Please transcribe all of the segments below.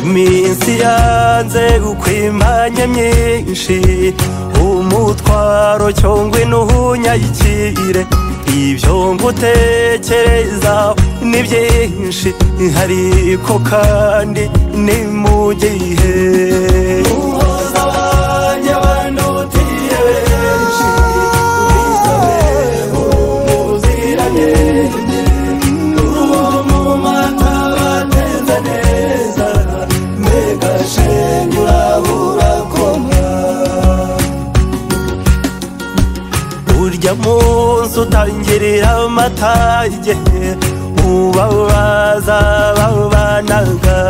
iminsi yanze ukwimanya myinshi umutwaro cyongwe n'uhunyayikire ibyo ngutekereza ni byinshi ariko kandi ni mu gihe umuhoza wanjye wandutiye benshi wisabeho umuziranenge uwo mu mata bateze neza mbega shenge urabura koma urya munsi utangirira amatage ubabaza babanaga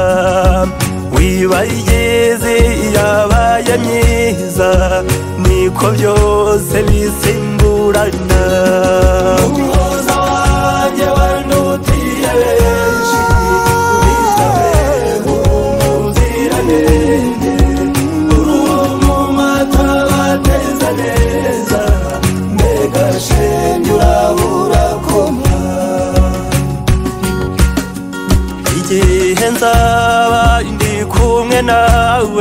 wibayigeze yabaye myiza niko byose bisimburana umuhoza wanjye wandutiye benshi wisabeho umuziranenge uruwo mu mata bateza neza mbega shenge urabura koma igihe nzaba ndi kumwe nawe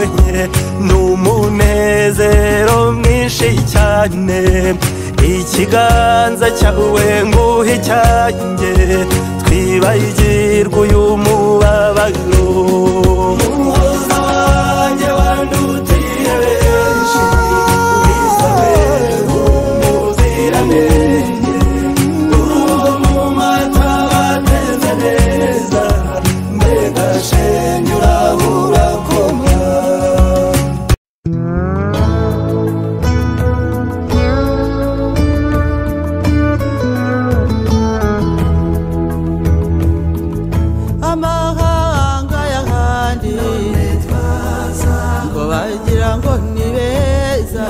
n'umunezero mwinshi cyane ikiganza cyawe nguhe cyanjye twibagirwe uyu mubabaro umuhoza wanjye wandutiye benshi wisabeho umuziranenge uruwo mu mata bateze neza mbega shenge urabura koma amahanga y'ahandi ngo bagira ngo ni beza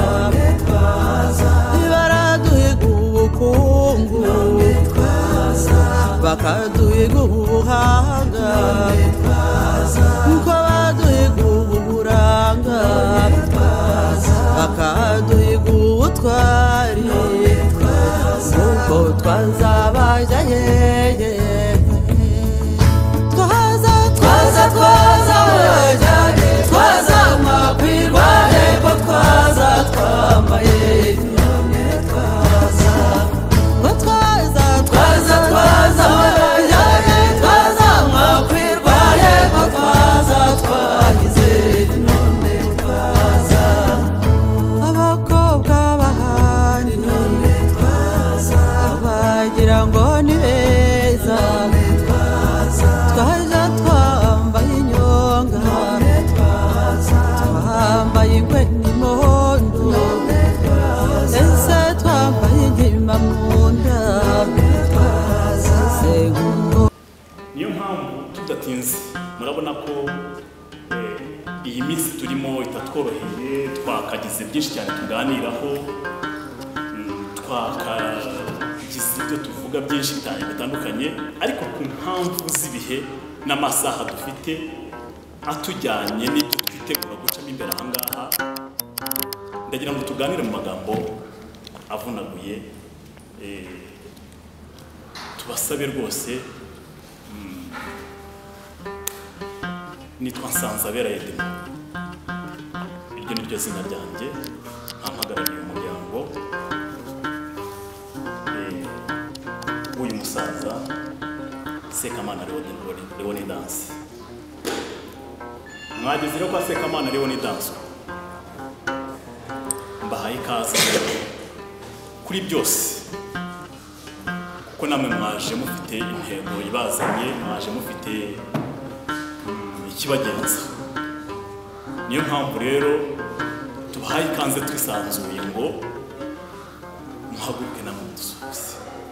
baraduhiga ubukungu bakaduhiga ubuhanga uko baduhiga uburanga bakaduhiga ubutwari ubwo twazabajya hehe twaza makwirwa hepfo twaza twambaye none twaza makwirwa hepfo twaza twagize none twaza abakobwa bahari none twaza bagira ngo ni beza twaza twambaye inyonga twambaye ingwe n'imondo ese twambaye inkima mu nda niyo mpamvu tudatinze murabona ko iyi minsi turimo itatworoheye twakagize byinshi cyane tuganiraho twakagize ibyo tuvuga byinshi cyane bitandukanye ariko ku mpamvu z'ibihe n'amasaha dufite atujyanye n'ibyo twitegura gucamo imbere aha ngaha ndagira ngo tuganire mu magambo avunaguye tubasabe rwose nitwa Nsanzabera Edmond iryo ni ryo zina ryanjye mpagarariye umuryango w'uyu musaza Sekamana Leonidas mwageze rero kwa Sekamana Leonidas mbahaye ikaze kuri byose kuko namwe mwaje mufite intego ibazanye mwaje mufite ikibagenza niyo mpamvu rero tubahaye ikaze twisanzuye ngo muhaguruke namwe mudusubize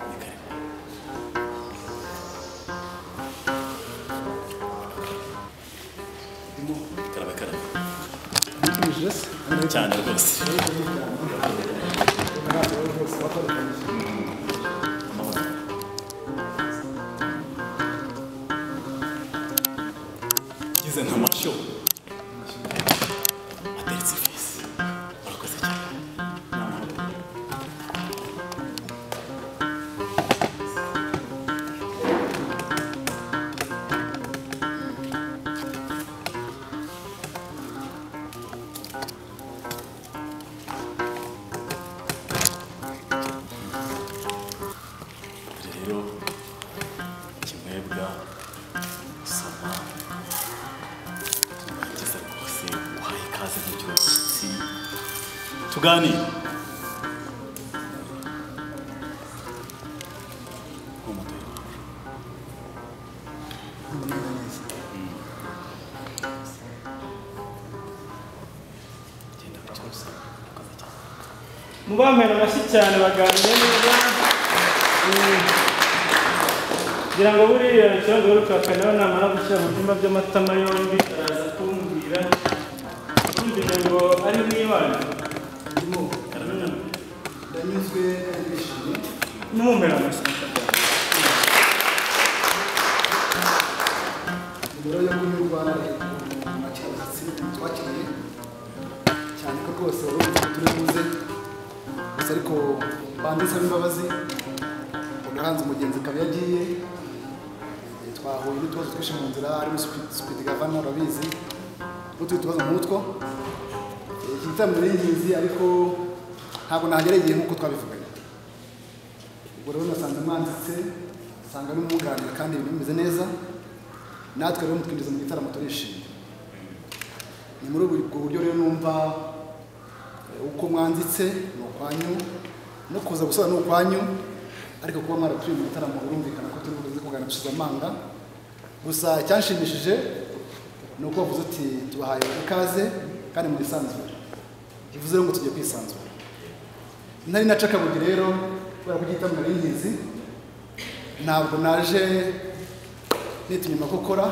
cyane rwose gize nk'amashyo ateretse ifisi murakoze cyane kurebwa gusoma turangiza rwose uhaye ikaze nk'icyo umushyitsi tuganire mubamera amashyi cyane baganire neza kugira ngo buriya ikibazo rukakanaho namara gushyira mu byumba by'amatama yombi araza kumbwira kumvira ngo ari mwibana ndanyuzwe n'ishimwe n'umumera amashyi mbere yo kunyurwa n'abakinnyi twakiriye cyane ko rwose wari ufite turi buze gusa ariko banditse imbabazi umuhanzi umugenzi akaba yagiye twahuye n'utubazo twinshi mu nzira harimo speed governor urabizi n'utundi tubazo nk'utwo iki gitaramo ni ingenzi ariko ntabwo nahagereye igihe nk'uko twabivuganye ubwo rero nasanze mwanditse usanga n'umwunganira kandi ibintu bimeze neza natwe rero mutwinjiza mu gitaramo turishimye ni muri ubwo buryo rero numva uko mwanditse ni ukwanyu no kuza gusora ni ukwanyu ariko kuba mwaratuye mu gitaramo birumvikana ko turi buze kuganira dushize amanga gusa icyanshimishije ni uko wavuze uti tubahaye ikaze kandi muri sanzure bivuze rero ngo tugiye kwisanzura nari naca akabugi rero kubera ko igitaramo nari ngizi ntabwo naje nitumye amakokora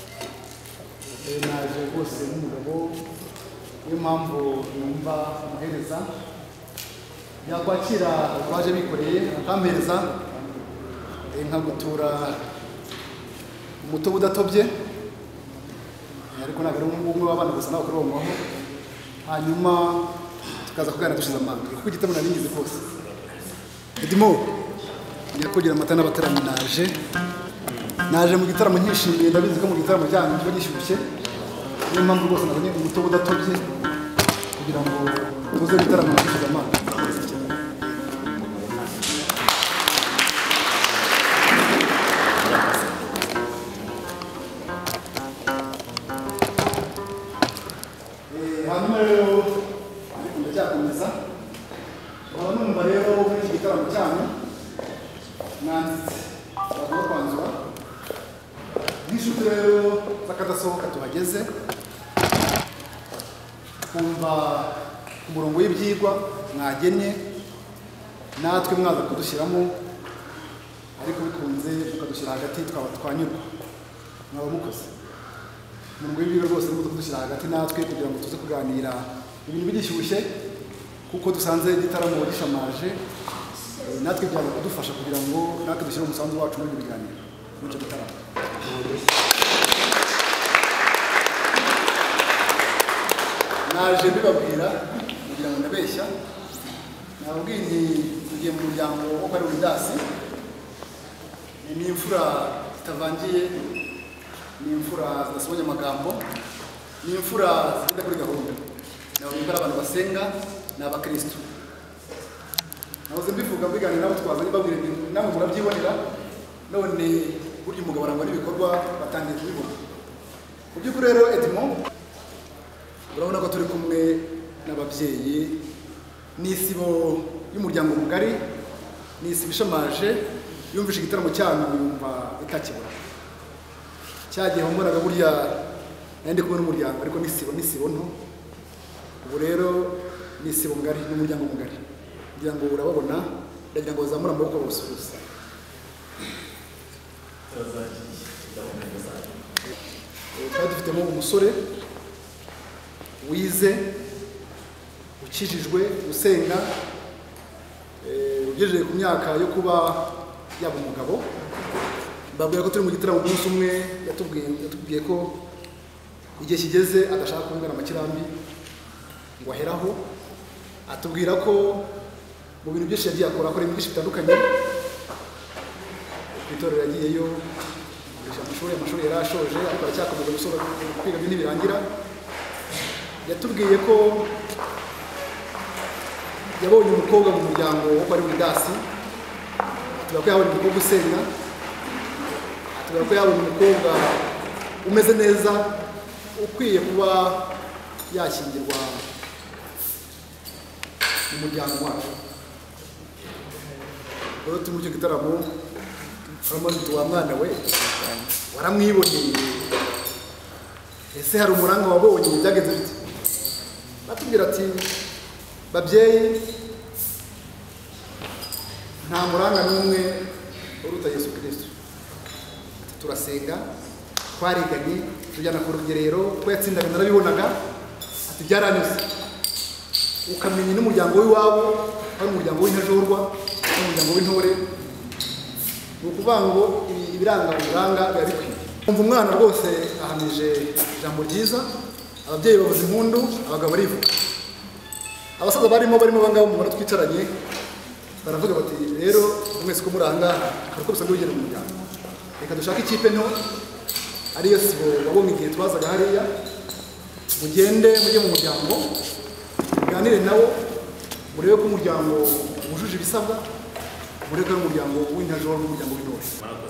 naje rwose nk'umugabo niyo mpamvu numva umuhereza yakwakira abaje bikoreye akampereza nkagutura umutobe udatobye ariko ntabwo ari umwe w'abana gusa nawe kuri uwo mwaho hanyuma tukaza kuganira dushize amanga kuko igitabo nari ngize rwose Edimo ngiye kugira amata n'abatarami naje mu gitaramo nkishimiye ndabizi ko mu gitaramo cyanyu kiba gishyushye niyo mpamvu rwose nazanye umutobe udatobye kugira ngo tuze gitaramo dushize amanga hanyuma rero ariko ndacyakomeza nkaba numva rero muri iki gitaramo cyanyu mwanditse bagomba kwanzura nk'inshuti rero z'akadasohoka tuhageze kumva ku murongo w'ibyigwa mwagennye natwe mwaza kudushyiramo ariko bikunze mukadushyira hagati twaba twanyurwa mwaba mukoze umurongo w'ibyigwa rwose muze kudushyira hagati natwe kugira ngo tuze kuganira ibintu bigishyushye kuko dusanze igitaramo gishamaje natwe byaba kudufasha kugira ngo natwe dushyire umusanzu wacu muri biganiro muri icyo gitaramo naje mbibabwira kugira ngo ndabeshya nababwiye nti tugiye mu muryango wo kwa Leonidas ni imfura zitavangiye ni imfura zidasobanya amagambo ni imfura zigenda kuri gahunda nababwiye ko ari abantu basenga ni abakristo nahoze mbivuga mbiganira nabo twazanye babwira namwe murabyibonera none burya umugabo arangwa n'ibikorwa batangiye kubibona mu by'ukuri rero Edmond urabona ko turi kumwe n'ababyeyi n'isibo y'umuryango mugari n'isibo ishamaje yumvishe igitaramo cyanyu yumva itakibona cyagiye mbonaga burya nandi kumwe n'umuryango ariko n'isibo nto ubu rero n'isibo mugari n'umuryango mugari kugira ngo urababona ndagira ngo bazamure amaboko basuhuza twari dufitemo umusore wize ukijijwe usenga ugejeje ku myaka yo kuba yaba umugabo mbabwira ko turi mu gitaramo umunsi umwe yatubwiye ko igihe kigeze adashaka kungana amakirambi ngo aheraho atubwira ko mu bintu byinshi yagiye akora ibintu byinshi bitandukanye ku itorero yagiyeyo amashuri yari ashoje ariko aracyakomeza gusora kwiga byo ntibirangira yatubwiye ko yabonye umukobwa mu muryango wo kwa Leonidas atubwira ko yabonye umukobwa usenga tubona ko yabona umukobwa umeze neza ukwiye kuba yashyingirwa mu muryango wacu. Rero turi muri icyo gitaramo turamaze wa mwana we waramwiboneye, ese hari umuranga wabonye byagenze bite? Batubwira ati babyeyi, nta muranga n'umwe uruta Yesu Kristo. Turasenga, twariganye, tujyana ku rugerero, ko yatsindaga narabibonaga, ati byaranyuze. Ukamenya n'umuryango w'iwabo, ari umuryango w'intajorwa, n'umuryango w'intore. Ni ukuvuga ngo ibiranga biba bikwiye. Umva umwana rwose ahamije ijambo ryiza, ababyeyi bavuza impundu, abagabo barivuga. Abasaza barimo abangabo mu bantu twicaranye baravuga bati rero mwese ko muri aha ngaha hari uko bisa n'ubugeni mu muryango, reka dushake ikipe nto ariyo sibo wabonye igihe twazaga hariya, mugende mujye mu muryango muganire nawo, murebe ko umuryango wujuje ibisabwa, murebe ko umuryango w'intajoro n'umuryango w'intore.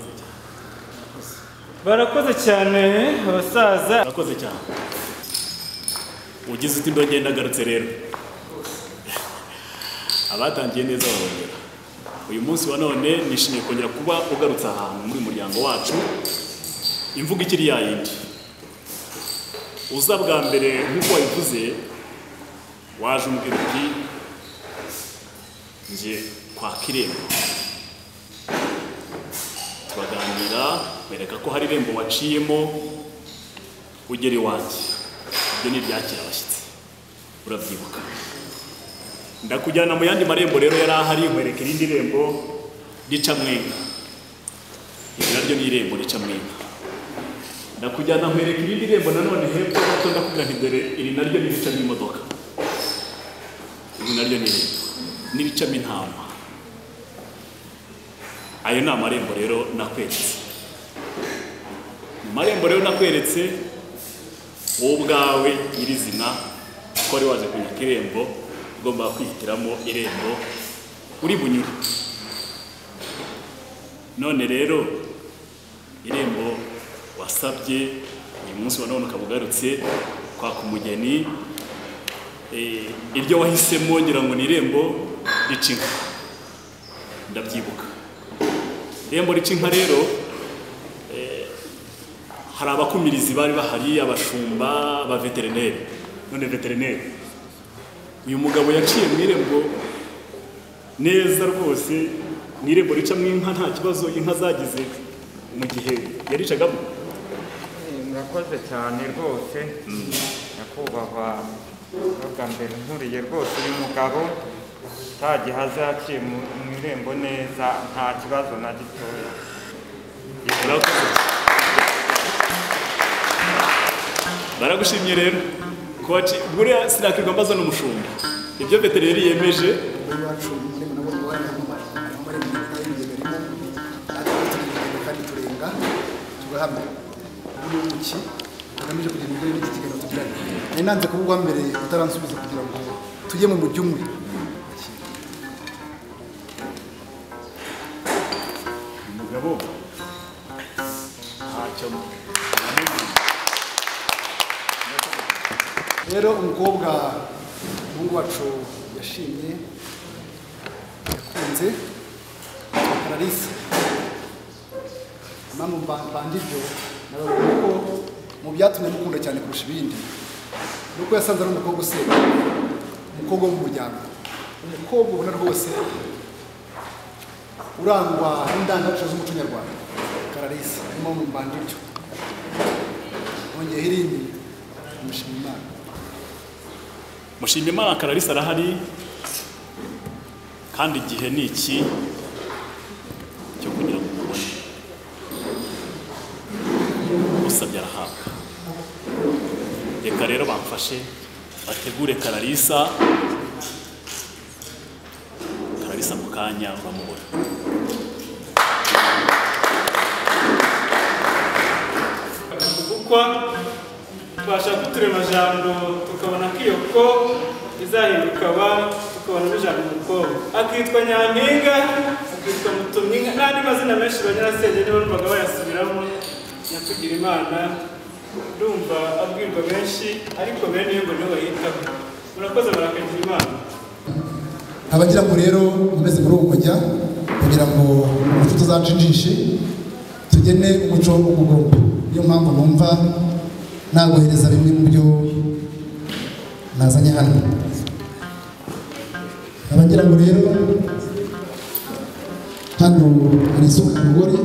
Barakoze cyane abasaza. Barakoze cyane. Ugize uti ndongera ndagarutse rero. Abatangiye neza barongera. Uyu munsi wa none nishimiye kongera kuba ugarutse ahantu muri muryango wacu. Imvuga ikiri yayindi. Uza bwa mbere nk'uko wabivuze, waje umbwira uti nje kwa Kirembo. Turaganira, bereka ko hari irembo waciyemo ugera iwanjye. Ibyo ni ibyakira abashyitsi, urabyibuka. Ndakujyana mu yandi marembo rero yari ahari, nkwereka irindi rembo rica Mwenga. Iri naryo ni irembo rica Mwenga. Ndakujyana nkwereka irindi rembo nanone hepfo gato, ndakubwira nti dore iri naryo ni rica n'imodoka. Iri naryo ni irembo n'iricamo intama. Ayo ni amarembo rero nakweretse. Mu marembo rero nakweretse, wowe ubwawe nyirizina ko wari waje kunyaka irembo, ugomba kwihitiramo irembo uri bunyure. None rero irembo wasabye uyu munsi wa none ukaba ugarutse kwaka umugeni, iryo wahisemo ngira ngo ni irembo rica inka. Ndabyibuka irembo rica inka rero, hari abakumirizi bari bahari, abashumba, abaveterineri. None veterineri uyu mugabo yaciye mu irembo neza rwose, mu irembo ricamo inka nta kibazo inka zagize mu gihe yaricagamo. Murakoze cyane rwose nyakubahwa, bwa mbere nkuriye rwose uyu mugabo tagihaza yaciye mu irembo neza nta kibazo na gitoya. Baragushimye rero ko buriya sinakirwa mbaza n'umushumba ibyo veterineri yemeje. Nanze kuvugwa mbere utaransubiza kugira ngo tujye mu mujyi umwe. Umugabo ntacyo rero umukobwa umuhungu wacu yashimye yakunze Clarisse. Impamvu mbanje ibyo nababwira ko mu byatumye mukunda cyane kurusha ibindi nuko yasanze ari umukobwa useka, umukobwa wo mu muryango, umukobwa ubona rwose urangwa n'indangagaciro z'umuco nyarwanda. Clarisse impamvu mbanje ibyo nongeyeho irindi, mushima Imana. Mushima Imana Clarisse arahari, kandi igihe ni iki cyo kugira ngo umubone. Usabye arahabwa. Reka rero bamfashe bategure Clarisse mu kanya uramubona. Kuko twashaka uturemajambo tukabona ko iyo ko izahinduka ba, tukabona n'ijambo umukobwa akitwa Nyampinga, akitwa Mutumyinka, n'andi mazina menshi Banyarasenge nibo numvaga bayasubiramo. kugira Imana ndumva abwirwa benshi ariko bene yo ngo nibo bahitamo. Murakoze barakagira Imana. abagira ngo rero mumeze muri ubu kujya kugira ngo umuco tuzacinjishe tugene umuco w'ubugombe. Niyo mpamvu numva naguhereza bimwe mu byo nazanye hano. Abagira ngo rero hano hari isuka rugori,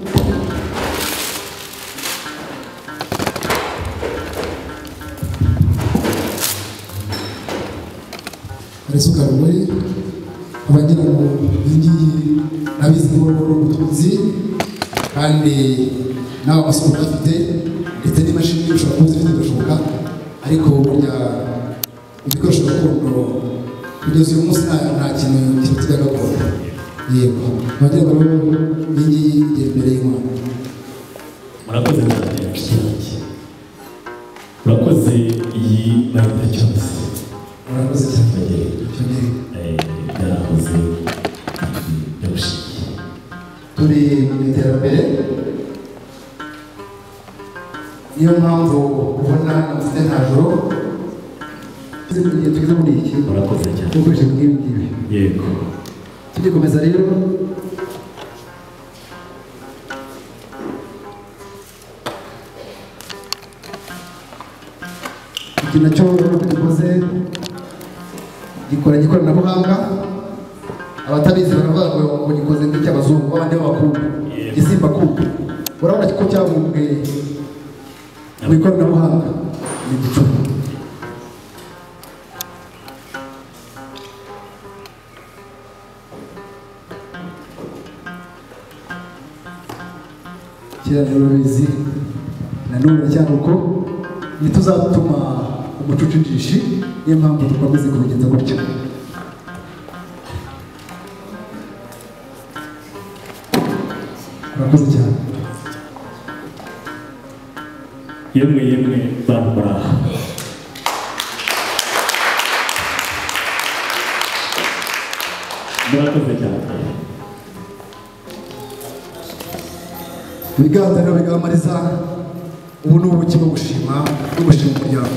hari isuka rugori. Abagira ngo iyi nabizi ko ubutunzi kandi nawe amasoko bafite ndetse n'imashini ushobora kuba uzifite birashoboka, ariko burya ibikoresho gakondo kugeza uyu munsi nta kintu kiruta gakondo. Yego abagira ngo iyi ngiyi igera imbere y'Imana. murakoze cyane cyane, murakoze. Iyi bayita cyose, murakoze cyane. byarakoze byarushikiye. Turi mu iterambere, niyo mpamvu ubona mfite nta joro tugeze muri iki. Murakoze cyane, dukoresheje nk'ibi ngibi. yego. Tugikomeza rero, iki nacyo dukoze gikoranye ikoranabuhanga. Abatabizi baravuga ngo gikoze nk'icy'abazungu, abandi b'abakunda gisimba kuba. Urabona ko cyavumbwe mu ikoranabuhanga. Ni igicuma. Kiraniro bizi na none cyane uko ntituzatuma umuco ucinjishi. Niyo mpamvu dukomeze kubigenza gutya. Murakoze cyane. Yemwe bantu muraha, murakoze cyane. Ibiganza rero bigamariza ubu ni ubuki bwo gushima no gushima umuryango.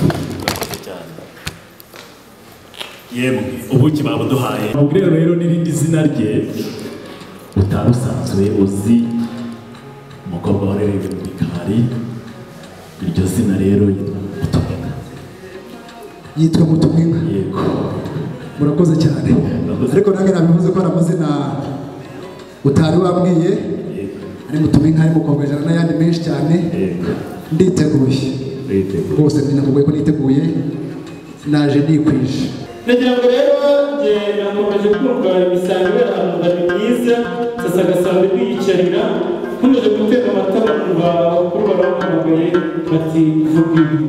Yemwe ubuki babuduhaye. Ubwire rero n'irindi zina rye utari usanzwe uzi, umukobwa warerewe mu bikari. Iryo zina rero yitwa Mutuminka. Yitwa Mutuminka. Yego. Murakoze cyane. Ariko nange nabivuze ko ari amazina utari wabwiye. Ari Mutuminka, ari Mukobwejana n'ayandi menshi cyane. Nditeguye rwose, nakubwiye ko niteguye, naje nikwije. Nagira ngo rero njye nakomeje kumva imisango y'abantu myiza, sasa agasanga kwiyicarira nkomeje guteka amatara kumva abakuru baramuhamagaye bati vuga ibi.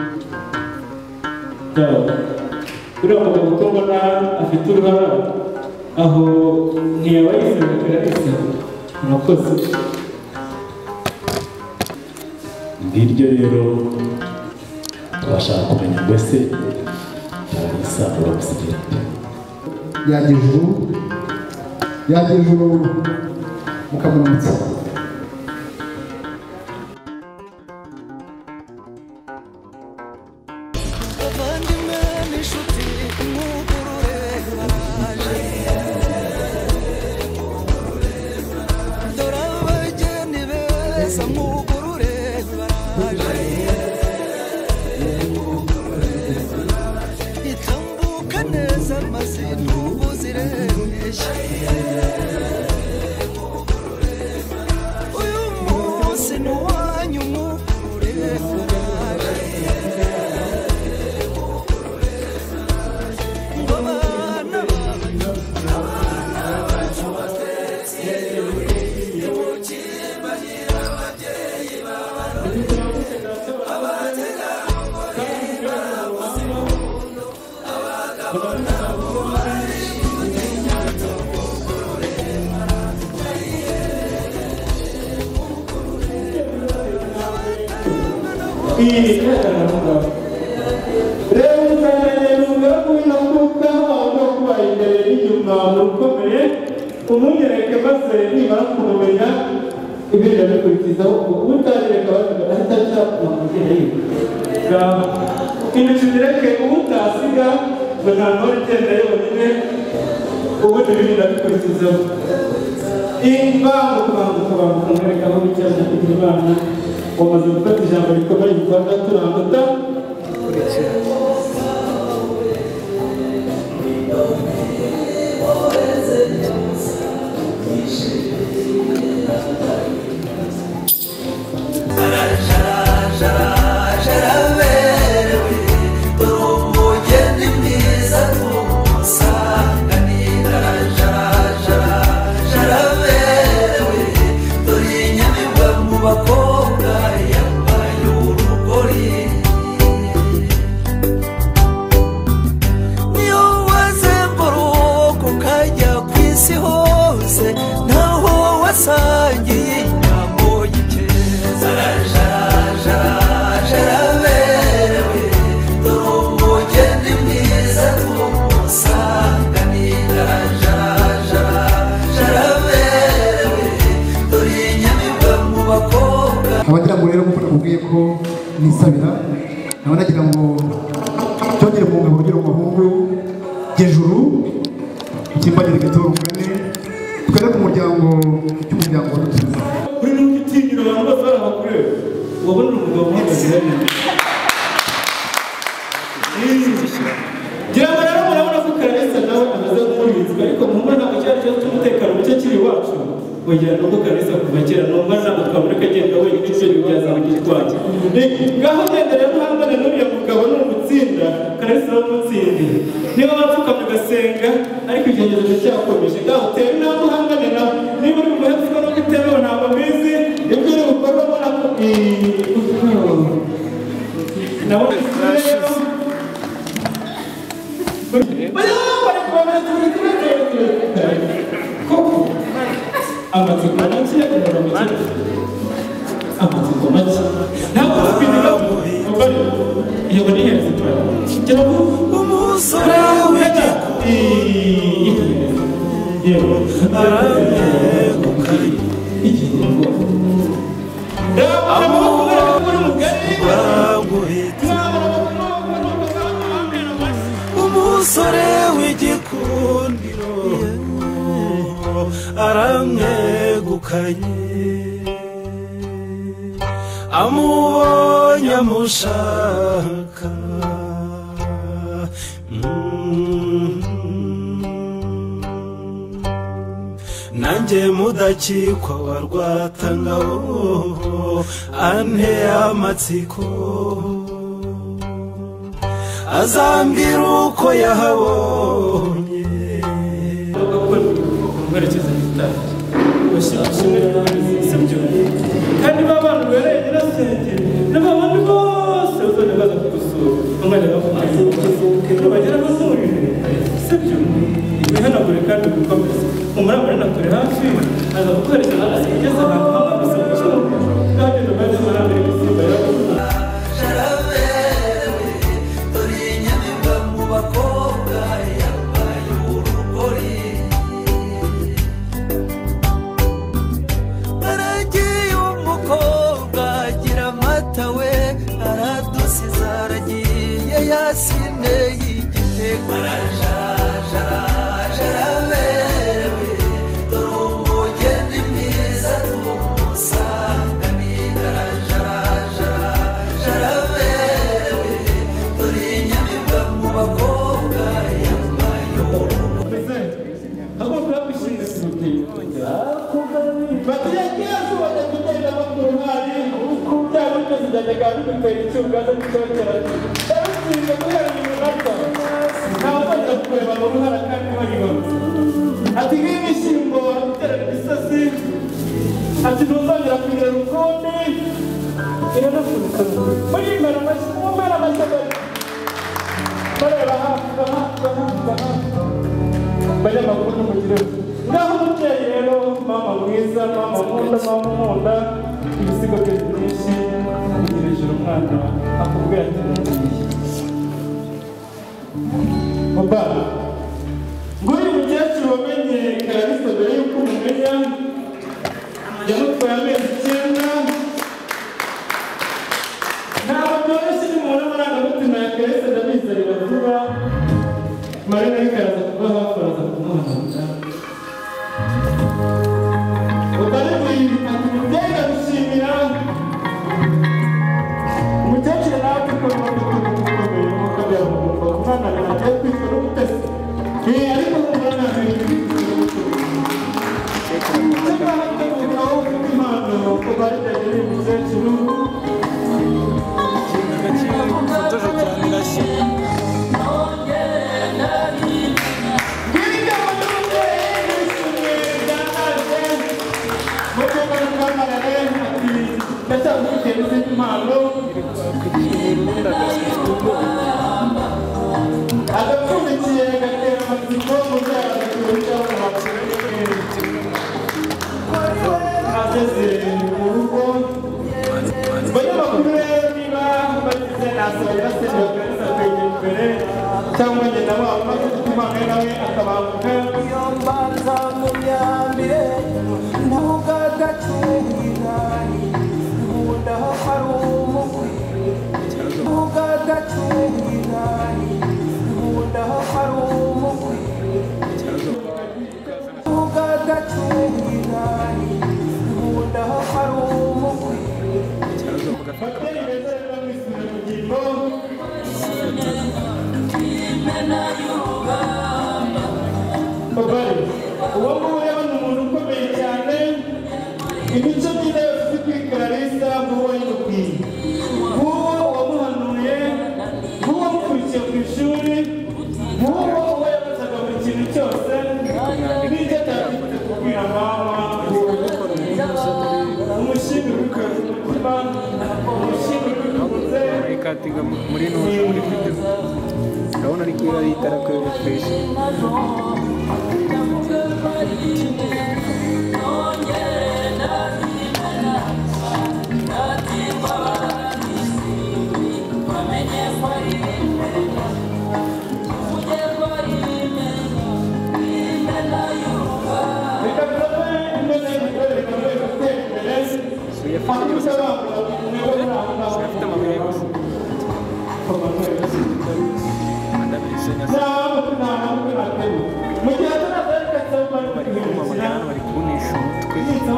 Uriya mugabo uko mbona afite uruhara aho ntiyaba yisenga karahise. Murakoze. Ngiryo rero twashaka kumenya ngo ese Tarisa uramusigira yajya ijuru mukamunutsa. Umunyereke maze nimara kumumenya ibindi abikurikizaho utangire akabavuga intoki zireke utasiga ngo nta ntore igenda yonyine ubundi bibiri ndabikurikizaho banguka mwereka aho bicara kugira Imana wamaze gufata ijambo rikomeye mu Rwanda turambuta abagira ngo rero nk'uko nakubwiye ko nisabira nawe nagira ngo cyongere mu ngabo ugira umuhungu hejuru ikimbagire gitoro umugani twere ku muryango cy'umuryango wadutuze kuri n'ugitinyiro abantu bose barabakureba wabona umugabo uhagaze hariya ngira ngo rero murabona ko Kalisa nawe amaze nk'urinzwe ariko muhumura ntabwo cyari ikibazo cy'umutekano muke kiri iwacu wegera nuko Kalisa kuva kera numva ntabwo twamureka agenda wenyine ibyo bibaza bagitwaye ngaho genda rero uhangane n'uriya mugabo ni umutsinda Kalisa w'umutsindi niba wapfukamye ugasenga ariko ikigejeje cyakomeje ngaho utera intambwe uhangane nawe niba uri mu hepfo no gutemewe ntabwo mbizi ibyo uri bukorwa mbona ko nabo rero amatsiko make agorora make amatsiko make ntabwo twinira umugore iyo ni heza cyane umusore w'ijya yewe arabegukanye igihembo umusore w'igikundiro aramwegukanye amubonye amushaka nanjye mudakikwa wa Rwatangabo anteye amatsiko azambwira uko yahabonye mwerekeza gitari bashyira kandi babana bereye nyirasenge n'abandi bose bazajya baza kugusura umwana bavuga bagera bazurire sibyo wihanagure kandi bikomeze umurabure naturi hafi aza kukwerekeza ugeze ahantu hamwe gusa mu cyumba kandi nubwo marambere gusimba yavuga Sine y'igitego jaraberewe dore umugeni mwiza tumusanganira jaraberewe dore inyamibwa mu bakobwa yambaye ahubwo babishinze batiyageze bagenda bakuru hari cyangwa cyose cyajyaga bigutera icyugazo cy'icyokeranye babishinze kubera ibintu nabyo ntawe uzajya kureba mu ruhara kandi baribona ati nk'ibishyimbo bitera imisozi ati ntuzongera kugira urukundi iranafunika muri imera amashyi bareba hafi banyamakuru n'umugire ngaho umubyeyi rero mama mwiza mama nkunda ibisigo bye byinshi ugereje umwana akubwira ati papa ngo uyu mukecuru wamenye Kalisa mbere y'uko umumenya yamutwaye amezi 9 nta ndacyafite n'izindi mpano agapfundikiye gatera amatsiko muzayakurikiza mu makuru ageze mu rugo banyamakuru rero niba bagize nasabira se bagaragaza kwegera imbere cyangwa nyina wabo maze impano ye nawe akabanguka iyo mbanza mu myambire ntuga gacungirani nkunda hari umukwiye ntuga gacungirani nkunda hari umukwiye ntuga gacungirani nkunda hari umukwiye bateri beza rero mwisubira mu ngingo babari uwo nguwo rero ni umuntu ukomeye cyane imico myiza yose izi kuri Clarisse nguwo yimukwiye nguwo wamuhanuye nguwo wamukurikiye ku ishuri nguwo uwo yabazaga buri kintu cyose n'ibyo atakifite kubwira mama umushimire ubikuye ku mutima umushimire ubikuze ikatinga muri none muri video ndabona ari kuri ari itarakwera twese afite amabuye yose bari kunisha umutwe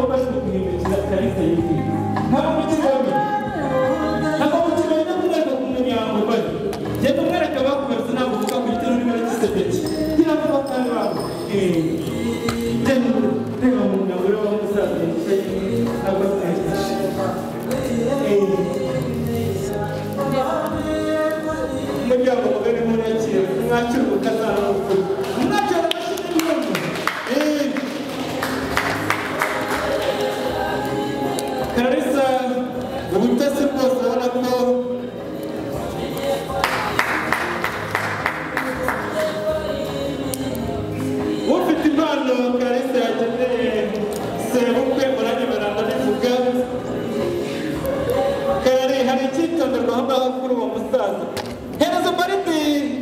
umuryango mugari murakira mwakira ubukazana n'ukuri mwakira amashyi y'impundu Clarisse ubutasi bwose ubona ko ufite impano Clarisse yageneye sebukwe muranye baranda bivuga Clarisse hari icyitonderwa aho ngaho kuri uwo musaza Here's a party.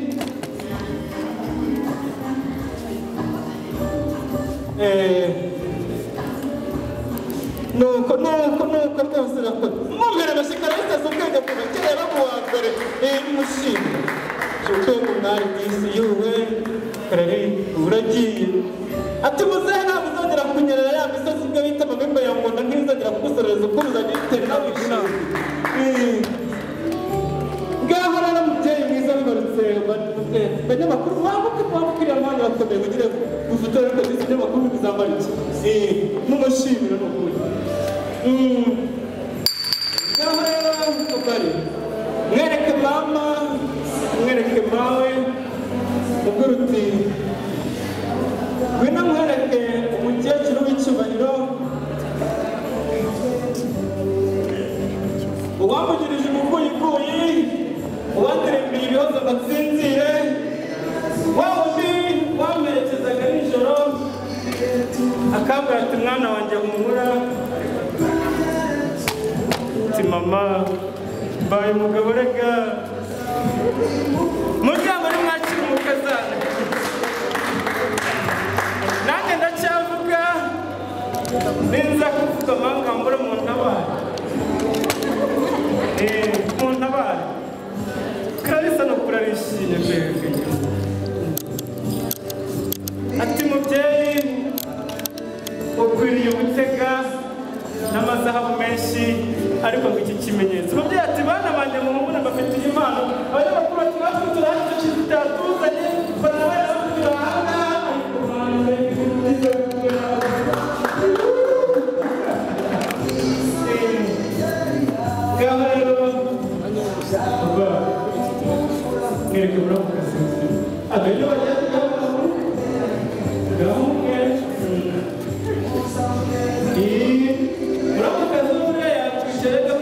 nuko rwose urakora mwumvira abashyikariste z'ubwenge kuva kera mu wa mbere n'umushimwe ubwenge mwari bw'isi yuwe Clarisse uragiye ati muzehe ntabwo uzongera kunyerera ya misozi imwe bita amabimba ya ngunda ntizongera kugusoreza uko uzajya itera n'abishimwe ngaho rero mubyeyi mwiza bibarutse banyamakuru wamukiriya mwanya bakomeye kugira ngo ufotore ariko izi nyamakuru bizambara iki n'umushimira ni ukuri ngaho rero mubari mwereke mama mwereke mawe ubwira uti ngwino mwereke umukecuru w'icyubahiro uwamugirije umukuyikuyi uwandirimbiye ibihozo agatsinzire wa wundi wamerekezaga nijoro akambwira ati mwana wanjye humura ati mama mbaye umugabo rega muryango ni mwakira umukazana nanjye ndacyavuga ninza kuvuga amangambure mu ntabare mu ntabare Clarisse no kurarishimye mbere ati mubyeyi ukwiriye gutega n'amazahabu menshi ariko ngo iki kimenyetso mubyeyi ati bana banjye muhumure mbafitiye impano abanyamakuru ati natwe turahari icyo kintu cyatuzanye banawe abafite ahanga ngaho rero mwereke muramukazi agayo bajya gahunge muramukazi umwe yakwishyura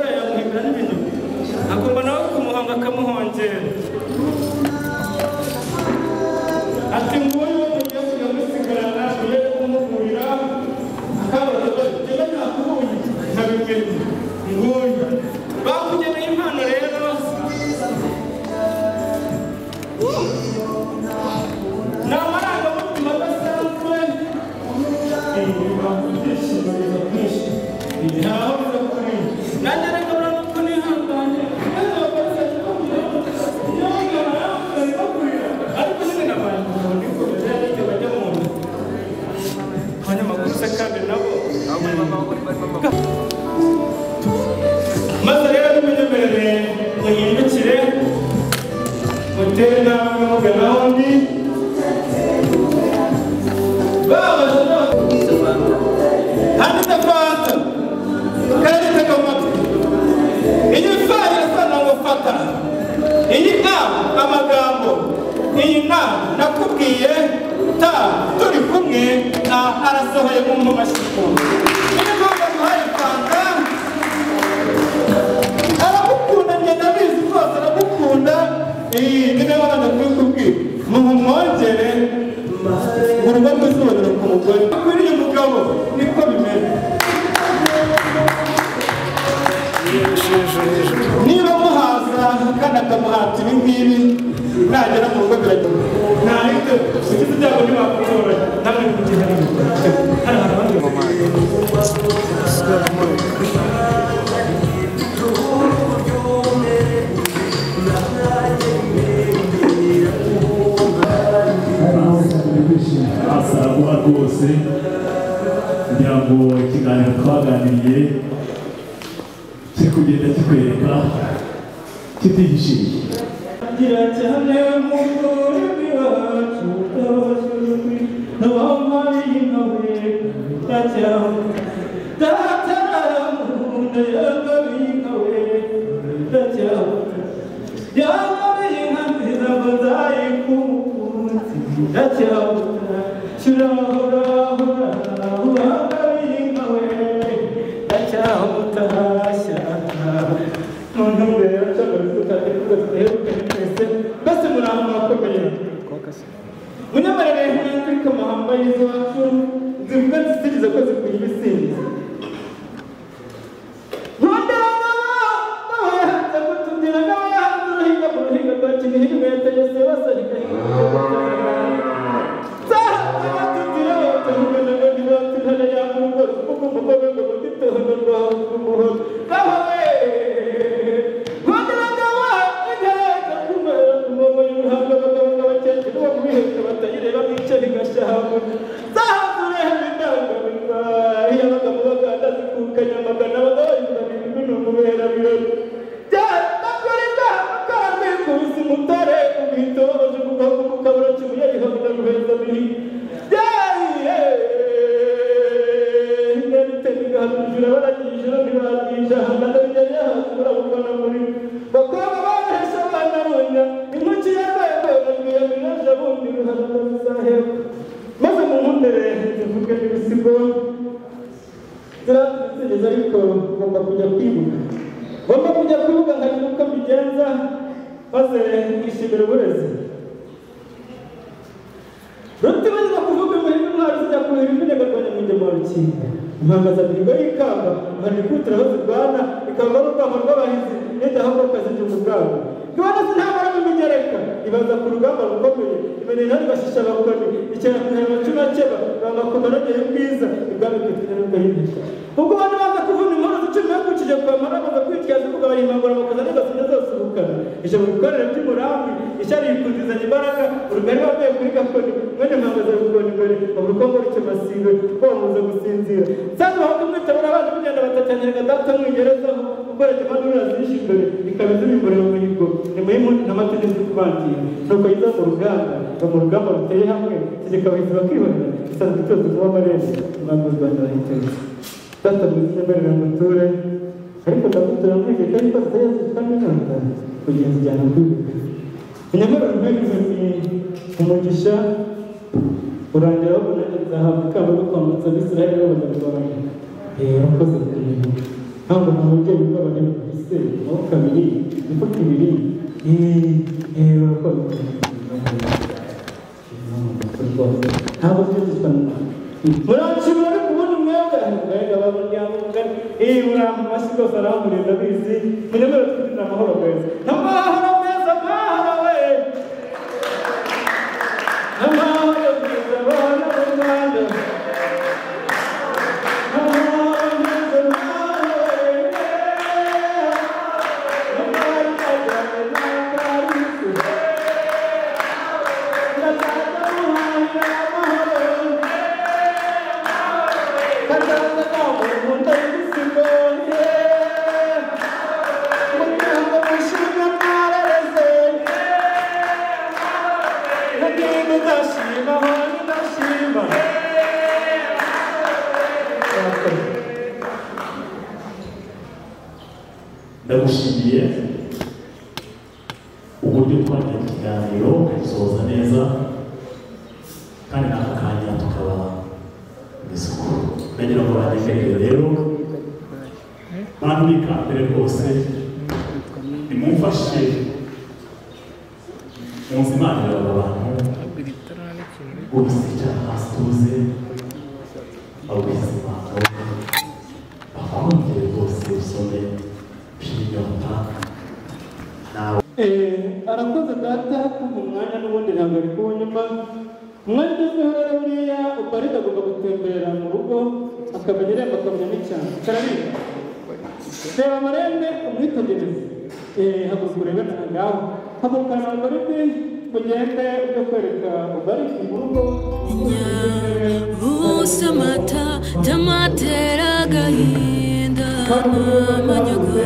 mutere namwe mugana undi handitse fanta kandi tega amatwi iyi fari irasana ngo fata iyi amagambo iyi nakubwiye ta turi kumwe na arasohoye mu mashyigo iyi mpamvu duhaye fanta aragukunda ngenda bizi rwose aragukunda iyi niba abana kubikubwira mwongere urugo rw'isubonera ku mugore akwiriye umugabo niko bimeze niba muhaza kandi akamuhata ibi ngibi nagera mu rugo biragenda ntahite ugize ibyago ntibakutora namwe kugira hano hari abandi asaraguha rwose kugira ngo ikiganiro twaganiriye kiri kugenda kikwereka kitihishiriye gira cyane umugore w'iwacu utabashijwe n'abamari nkawe ndacyaho dataramunda yagabi nkawe ndacyaho yagabi nka nziza ngo nzayikumunsi ndacyaho shurahurahura uhagabi nkawe ndacyaho utashya muntu mbere cyangwa se basi muraho mwakomeye munyamarere nk'uko amahamba y'iwacu zivuga zisigize ko zikwiye ibisinzi ndagushimiye uburyo twagiye mu kiganiro ukagisohoza neza kandi n'aka kanya tukaba mu isuku ndagira ngo banyemerere rero bantu bikambere rwose nimumfashe munzimanire aba bantu ubisicara hasi tuze abubizima bakongere rwose usome inyota nawe arakoze data kumva umwanya n'ubundi ntabwo ari kuwunyuma umwanya ugezweho rero buriya uparika agomba gutembera mu rugo akamenya irembo akamenya n'icyane karabika reba amarembe umwitegereze haguruka urebe ngaho haguruka ntabwo ari bwinshi mugende ujya kwereka ubariki mu rugo bose amata tamatera agahinda amanyaga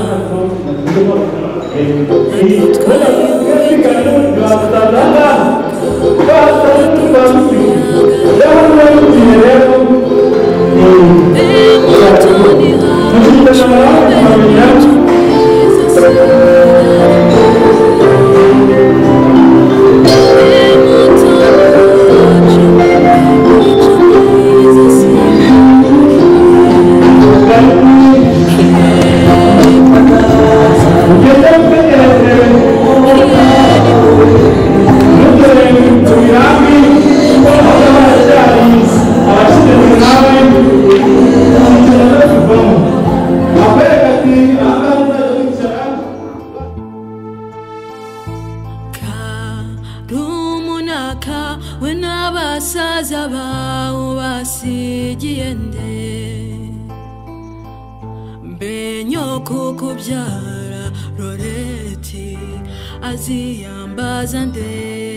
aziyambaza nde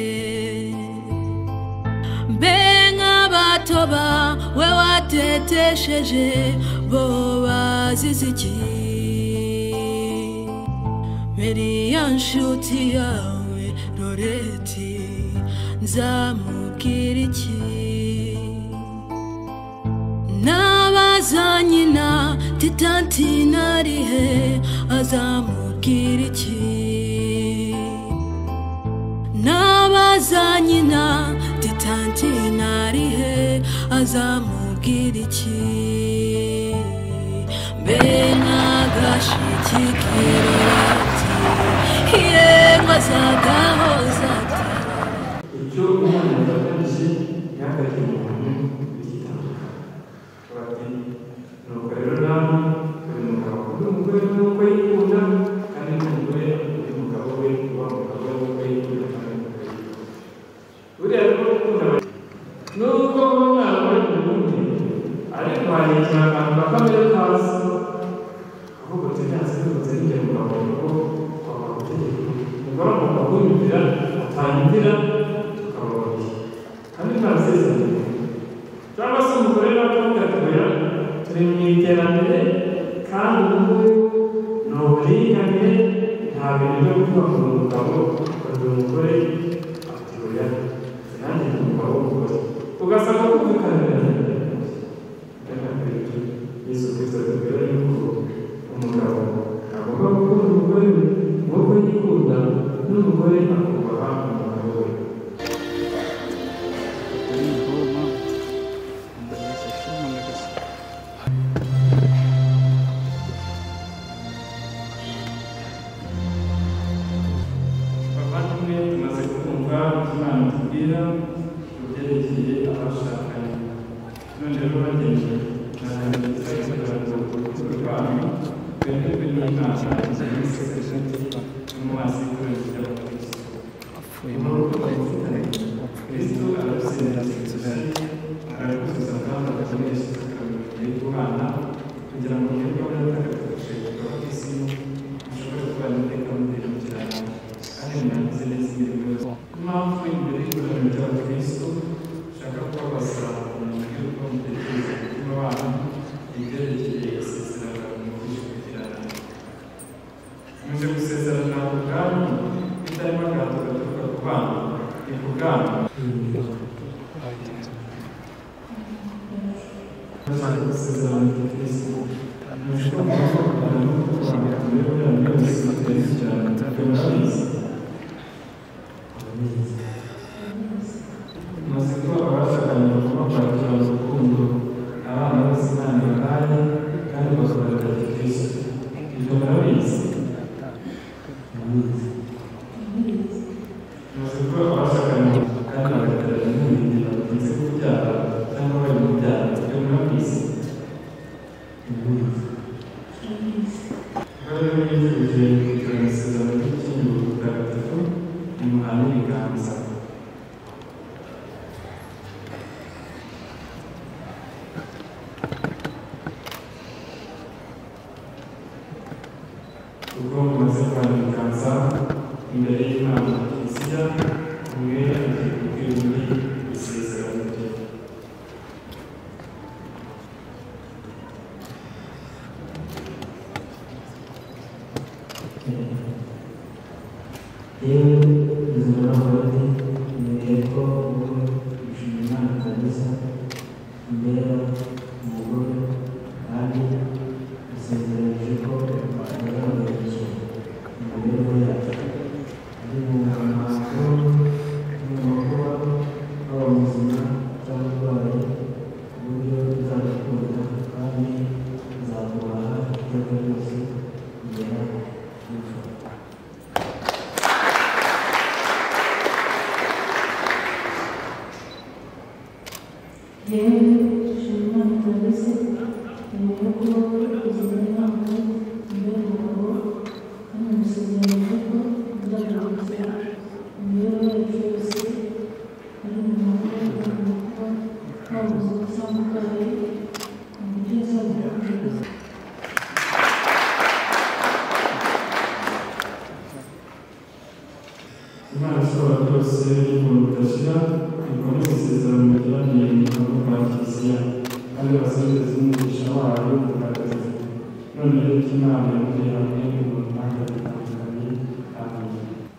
mbenga batoba we watetesheje bo bazize iki meriya nshuti yawe Loreti nzamubwira iki nabaza nyina titanti narihe azamubwira iki nabaza nyina titanti narihe azamubwira iki mbe nagashikikirati yemwe azagahoza icyo umwana yafatanyije yahagaze mu bantu bigitandukanye bati nuko rero nawe buri mugabo akunda umugore we nuko yikunda kandi n'umugore akunda umugabo we wa mugabo we nuko yikunda kandi nuko yikunda buriya rero gukunda nubwo umwana ari mu bundi ariko hari ikirango bakamere hasi ahubwo tubyatsi bivuze n'ibyo mugabo ngo kwaba gutegeka umugore agomba kumvira atanyumvira kandi ntabisezeranye cyangwa se umugore n'abamugatumira turi mu iterambere kandi ubu ni uburinganire nta bintu byo kuvuga ku mugabo ukagira umugore afite oya nanjye ni umugabo w'umugore ugasanga kumvikanira Yesu Kristo atubwira yuko umugabo agomba gukunda umugore we nk'uko yikunda n'umugore akubaha umugabo we kubyerekeye abashakanye none rero bagenzi naganiriza kugira ngo urukundo rwanyu rwemerwe n'Imana n'umuhasi w'uburenganzira bwa Kristo mu rukundo mufitanye Kristo arabisezeranya arakuzuza kandi agakoresha akamubwira kubana kugira ngo mwebwe muratakatuje kuba ku isi mushobore kubana iteka mutekirana kandi mwagize neza imirimo yose impamvu imbere y'ikoraniro ry'abakristo nshaka kubabaza umuntu y'uko mutekereza umutima wanyu ibyerekeye isezerano mukwiye kugirana muje gusezerana ku bwanyu bitarimo agahato gaturuka ku bana ni ku bwanyu maze gusezerana ku kristo mushobora kubakorana no kubakorana murabizi muzi ko abashakanye kandi bagaterana n'ibindi bakunze kubyara cyangwa bari mu byaro ibyo murabizi rero yifuje kugira amasezerano y'urukingo rutagatifu imuhana ibiganza ubwo mumaze guhana ibiganza imbere y'Imana na Kiliziya umwe agiye kubwira undi isezerano rye yewe ubuzima bwawe nkeneye ko wowe gushima Imana kabisa imbera umugore kandi usezeranije ko uzamuherekeza mu mibereho yacu ari mu muhango n'umukuba waba muzima cyangwa urwaye ku buryo uzagukunda kandi uzakubaha iteka ryose kugera gupfa yewe gushima Imana kabisa nkeneye ko wowe uzabona inama imbere umugabo kandi umusezeranyije ko uzamuherekeza mu mibereho yacu yose ari mu mahoro n'umukuba waba muzima cyangwa urwaye ku buryo uzagukunda Imana ishobora byose y'ubuntu budashira ikomeze isezerano mugiraniye mu kanwa ka Kiliziya kandi basezereze umugisha wayo mutagatifu none rero icyo Imana yamuriye hamwe n'ubuntu kandi bitandukanye amen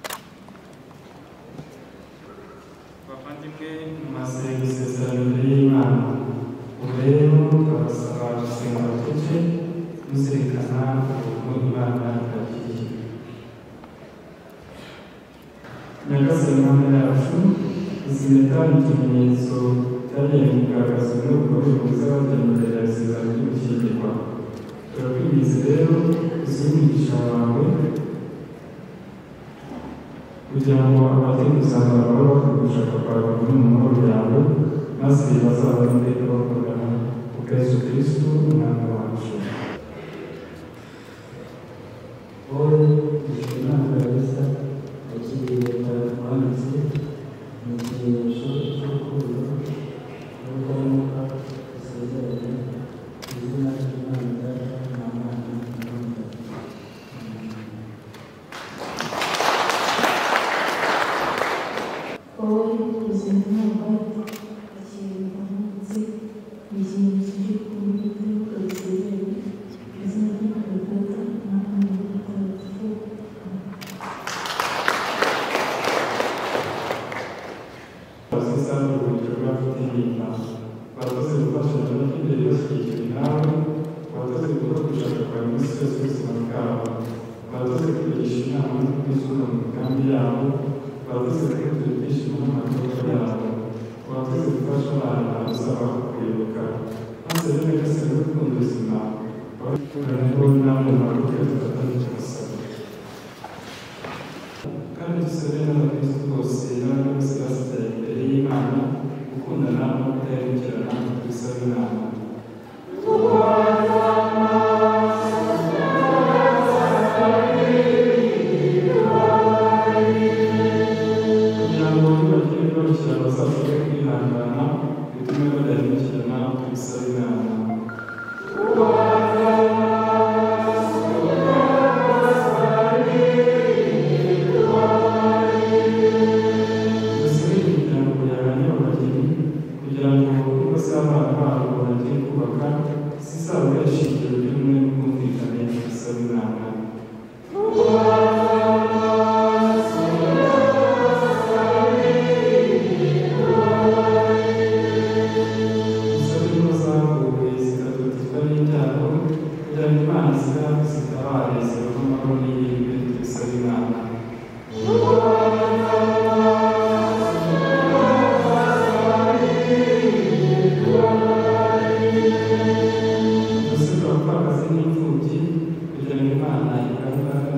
bavandimwe mumaze gusezerana imbere y'Imana ubu rero turabasaba gusenga bucece muzirikana ukuntu Imana yabagiriye Nyagasani Mana yacu izi mpeta ni ikimenyetso cyagiye kugaragaza n'ubugome bw'abajyanye imbere ya isezerano ryo gushyingirwa turakwinginze rero uzihe umugisha wawe kugira ngo abagiye kuzamura baba bakwiye gushaka kwawe muri mu mahoro yawe maze bazabone bakundana kuko Yesu Kristo umwana wacu wowe gushima Imana kabisa wakiriye wanditse mu kimenyetso cy'urukundo n'ubw'umwuka usezeranye mu izina ry'Imana Data na Mwana na Roho Mutagatifu. wowe ubuzima bwawe wakiriye wanditse mu kimenyetso cy'urukundo n'umwuka usezeranye mu izina ry'Imana Data na Mwana na Roho Mutagatifu. abasesa n'ubuhungiro bw'abafite intimba barakoze gufashanya n'ikindi yose kigiri nawe barakoze gukora gushaka kwawe muri yose y'ubuzima bwabo barakoze kwigisha inama no kwisunga mu migambi yabo barakoze kugira ibyishimo n'amatorero yabo barakoze gufasha abana usaba kwibuka maze rero nyagasani n'urukundo ubuzima bakuranaho namwe mwaruke dufatanye tumusaba kandi dusabe n'abakristo bose n'abandi bose basigaye imbere y'Imana gukundana no kudahemukirana dusabe inama kugira ngo nibagire barushyira bazashobore kwihangana bitume badahemukirana dusabe inama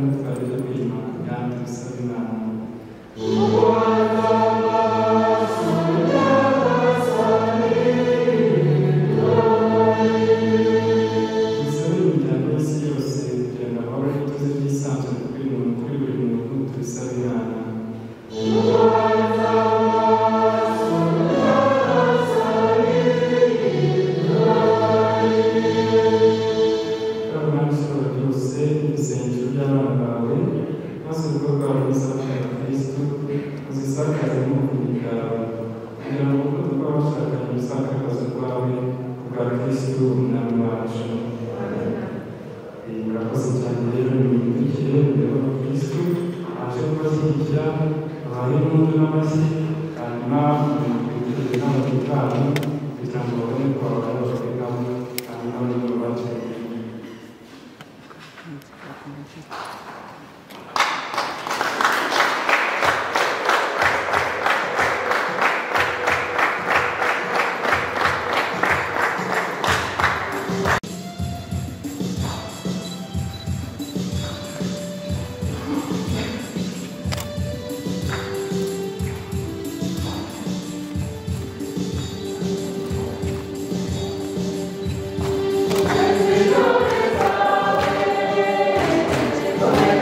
n'imyitwarire yo kwiyimaka kandi dusaba Imana. Dusabe imiryango y'isi yose kugira ngo amahoro n'ituze byisanzure kuri buri muntu tubisabe Imana. Amen.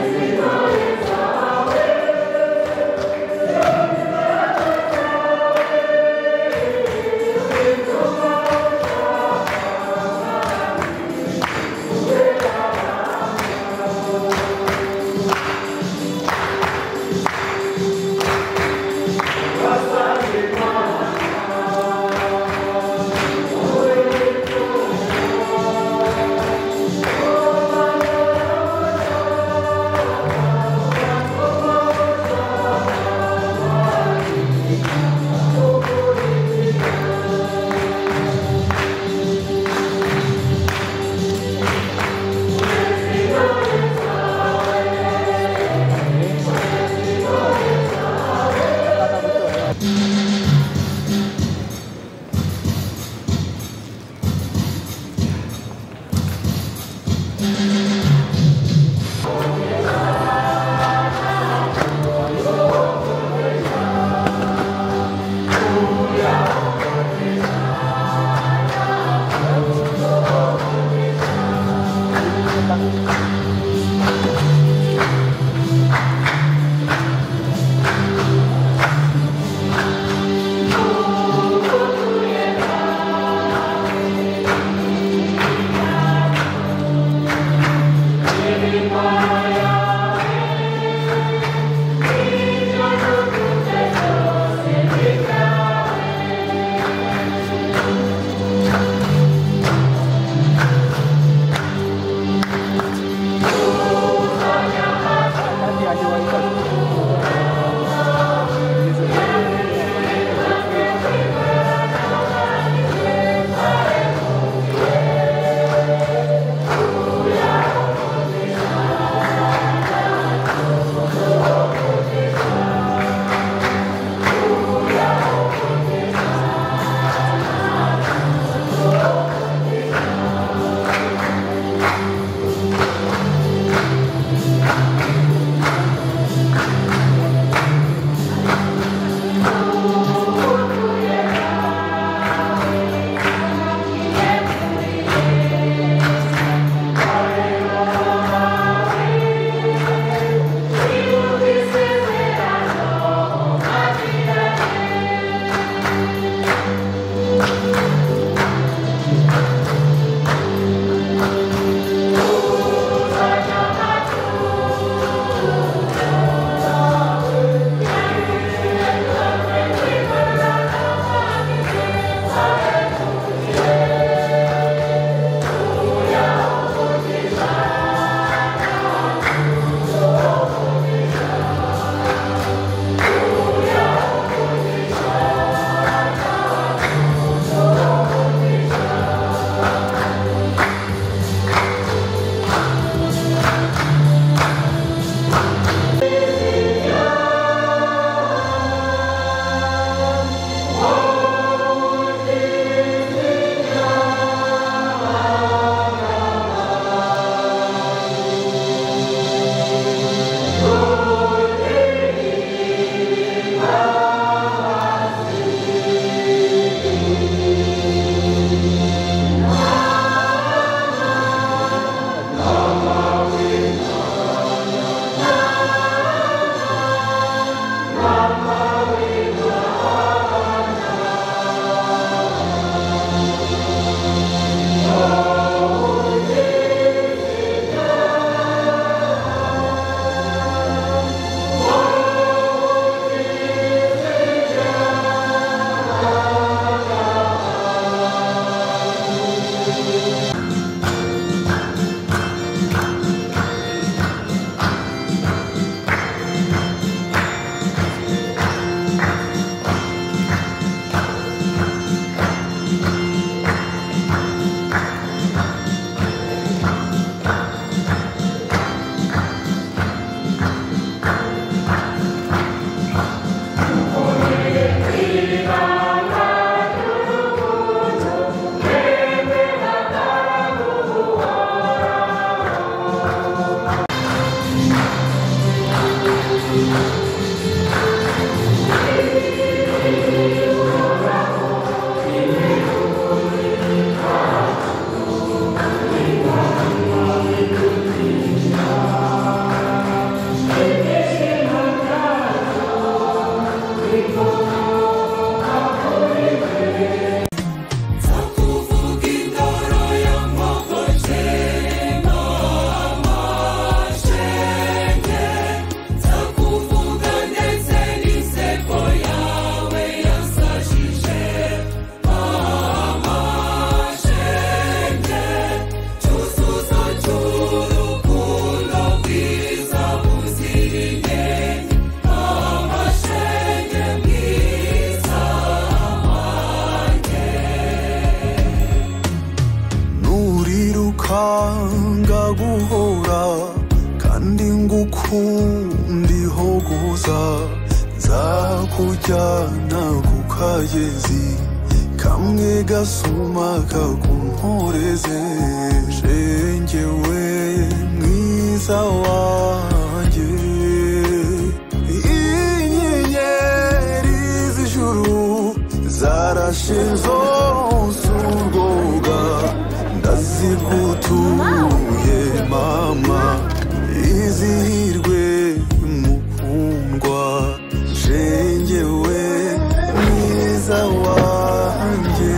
ukundi hogoza nzakujyana ku kagezi kamwe gasuma kakumporeze shengewe mwiza wanjye inyenyeri z'ijuru zarashe zose urwoga ndazigutuye mama izihirwe mukundwa shengewe mwiza wanjye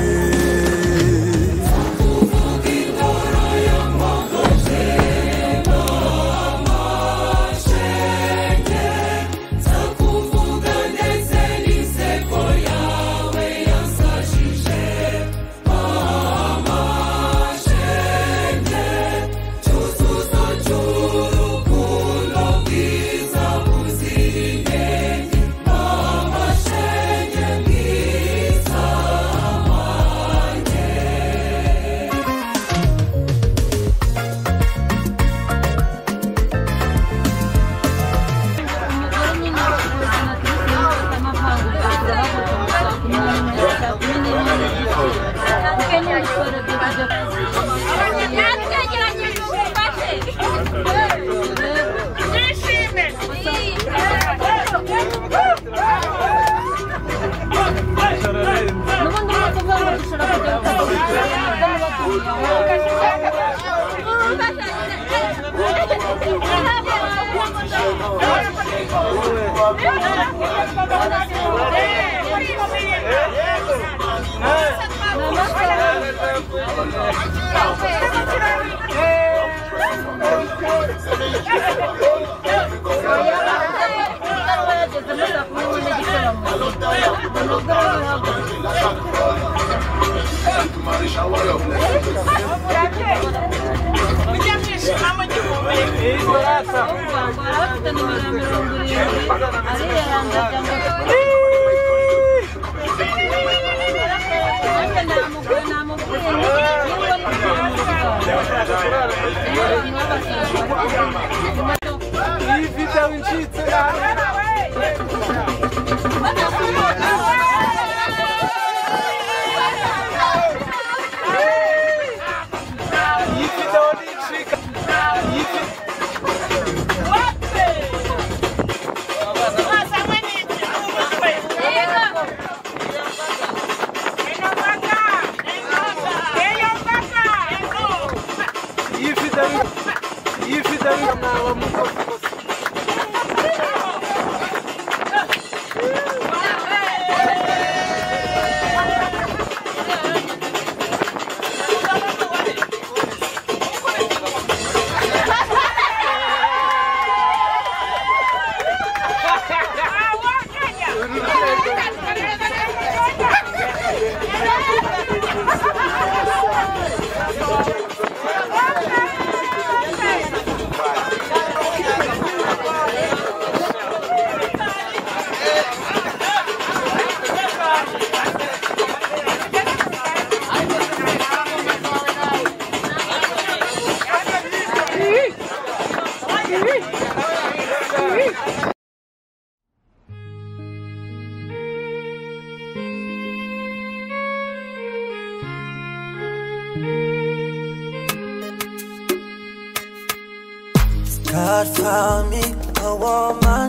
God found me a woman,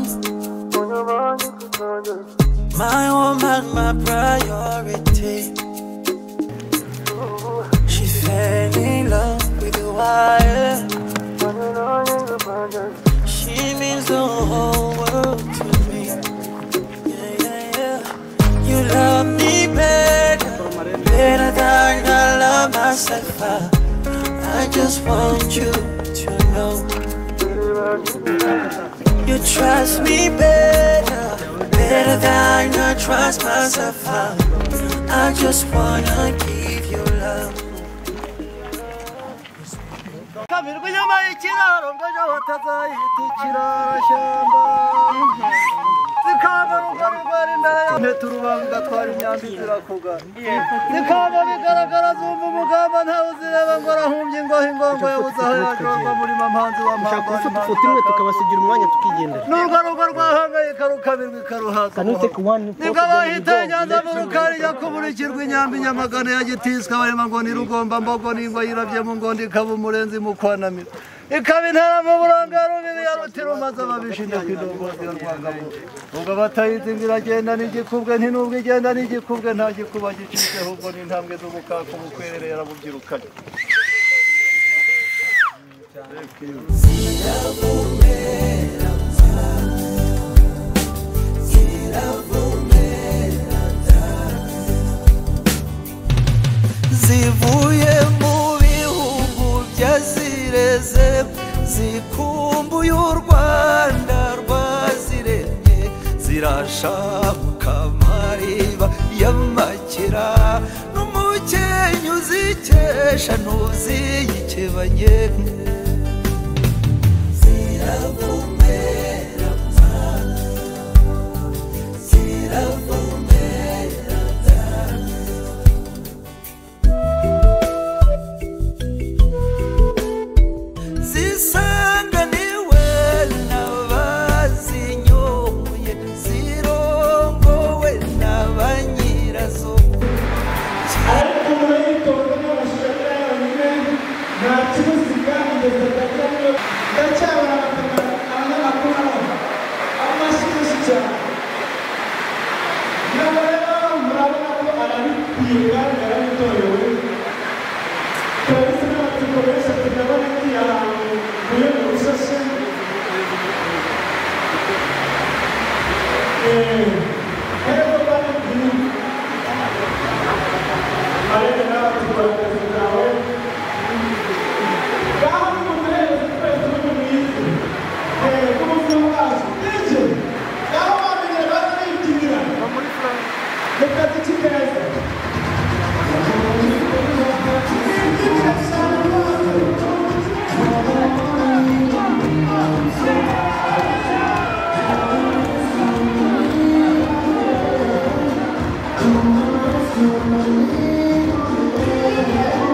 my woman, my priority. She fell in love with the wire. She means the whole world to me. Yeah, yeah, yeah. You love me better than I love myself. I just want you to know. You trust me better than I trust myself. I just wanna give you love. zikaba rugari rwari imbere ya nteturubanga igatwara imyambi zirakugara zikaba bigaragara zumva umugamba ntawe uzireba ngo arahumbye ingohe ingongo yabuze aho yajorwa murima mpanzi wa mpamba ifoto imwe tukabasigira umwanya tukigendera n'urwo rugo rwahangayika rukabirwa ikaruhaza nibwo bahitaye nyanza mu rukari yakuburikirwa inyambi nyamagana ya gitiswa barema ngo ni rugomba mbogo n'ingwa yirabye mu ngondo ikaba umurenzi mu kwanamira ikaba intara mu buranga rubibi ya rutirumaze ababishinja kw'indongozi ya rwangabo ubwo batayizi ngo iragenda n'igikubwe ntinubwo igenda n'igikubwe nta gikuba gicitse ahubwo n'intambwe z'ubukaka ubukwerere yarabubyirukanye zivuye mu bihugu byazireze zikumbuye u Rwanda rwaziremye zirashabuka amariba y'amakira n'umukenyi uzikesha ntuziyikebanye ziravumera ziravumera zisanganiwe n'abazinyoye zirongowe n'abanyirazo ariko muri yitonze n'amashusho yonyine nta kimusiga ngeze gato ndacyabona abanyamakuru amashyushyu cyane nabo rero murabona ko arabikwiye kandi yarabitorewe polisi n'amatsiko benshi turabona igiye ahantu muri mu rushashe rero bari byiza marebe n'amatsiko y'akazi kawe ngaho ni umuhereza twese uri mu isi k'ubuzima bwacu n'icyo ngaho bamenyere baza biyikinira mu kazi k'ikeza Thank you.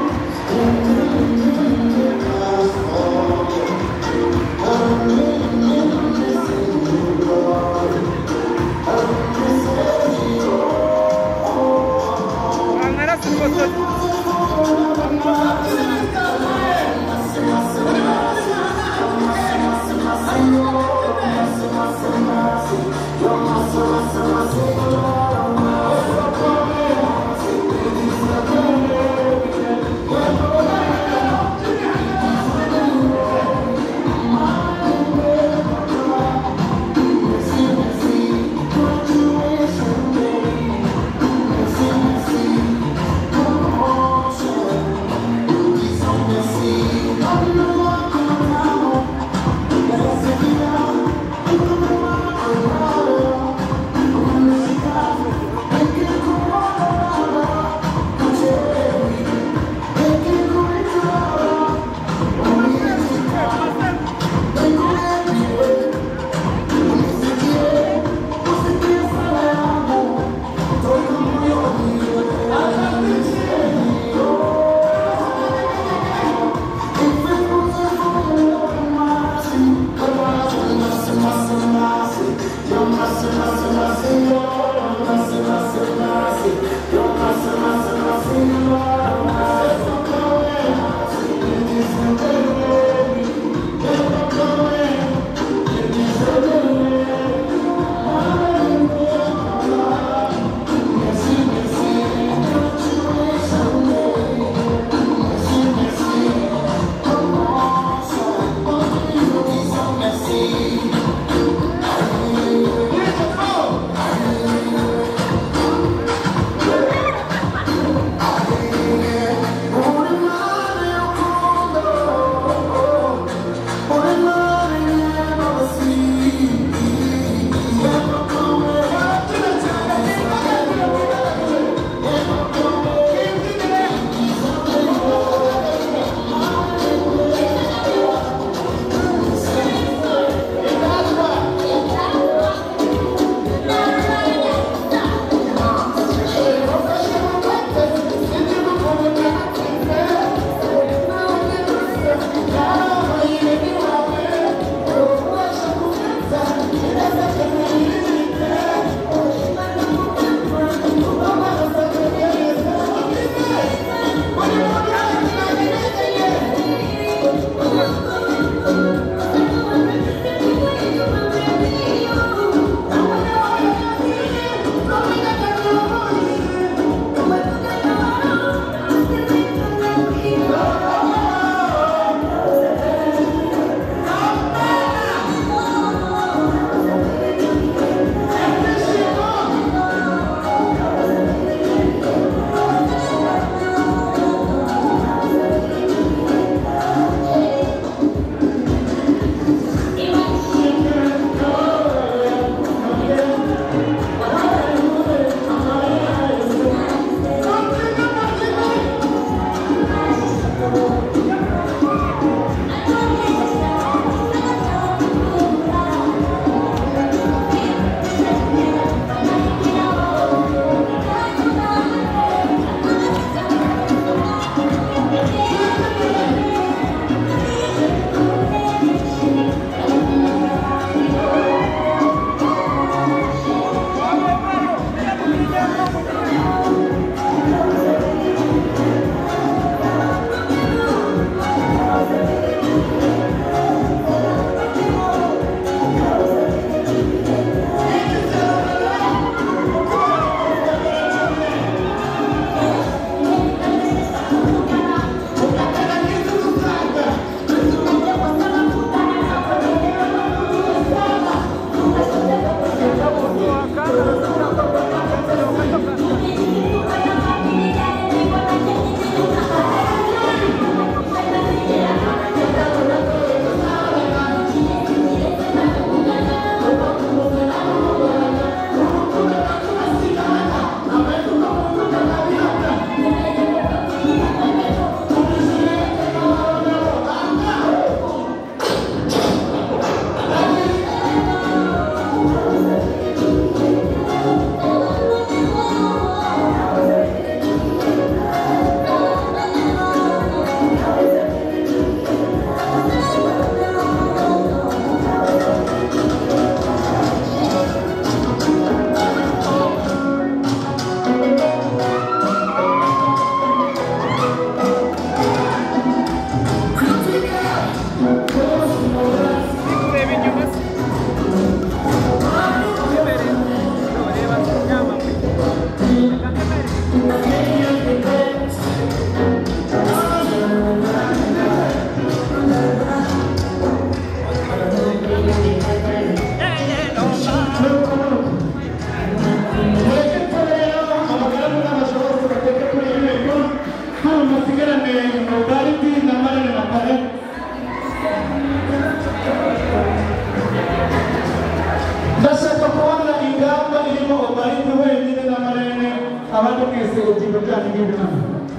abandi mwese ubugingo bwanyu bw'imbi hano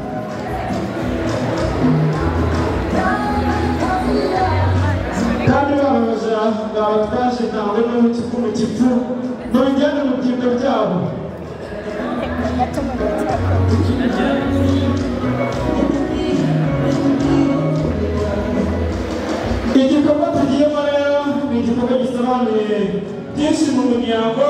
kandi babaja babatwaje ntawe n'umukifu mu kifu nongera mu byimbo byabo igikorwa tugiyemo rero ni igikorwa gisobanuye byinshi mu muryango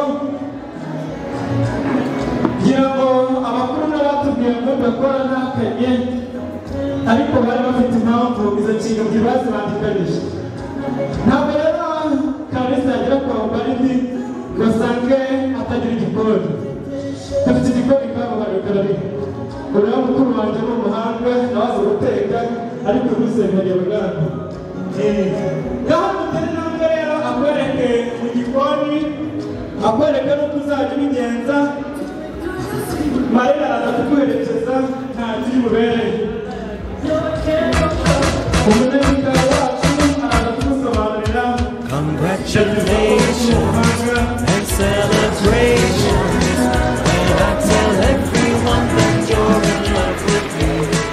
kugira ngo abakuru n'abatubwiye ngo bakora ntakanye ariko bari bafite impamvu izo nshingano bazibandikanyije ntabwo rero Kalisa yagira kwa Ubaridi ngo asange atagira igikoni dufite igikoni kabo barabikarari ureba mukuru wanjye ni umuhanga nabaze guteka ariko rusengeriye bwana ngaho dutere intambwe rero akwereke mu gikoni akwereke n'uko uzajya ubigenza Marina araza kuguherekeza nta kiri bubereye umunyamitari wacu araza kugusobanurira congratulations and celebrations and I tell everyone that you're in love with me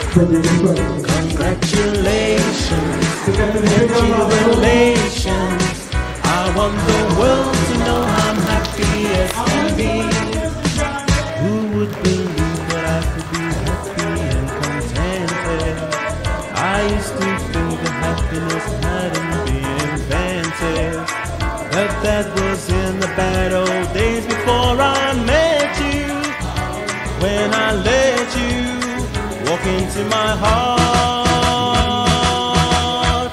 congratulations and jubilations I want the world to know I'm happy as can be who would believe that I could be happy and contented I used to think that happiness hadn't been invented but that was in the bad old days before I met you when I let you walk into my heart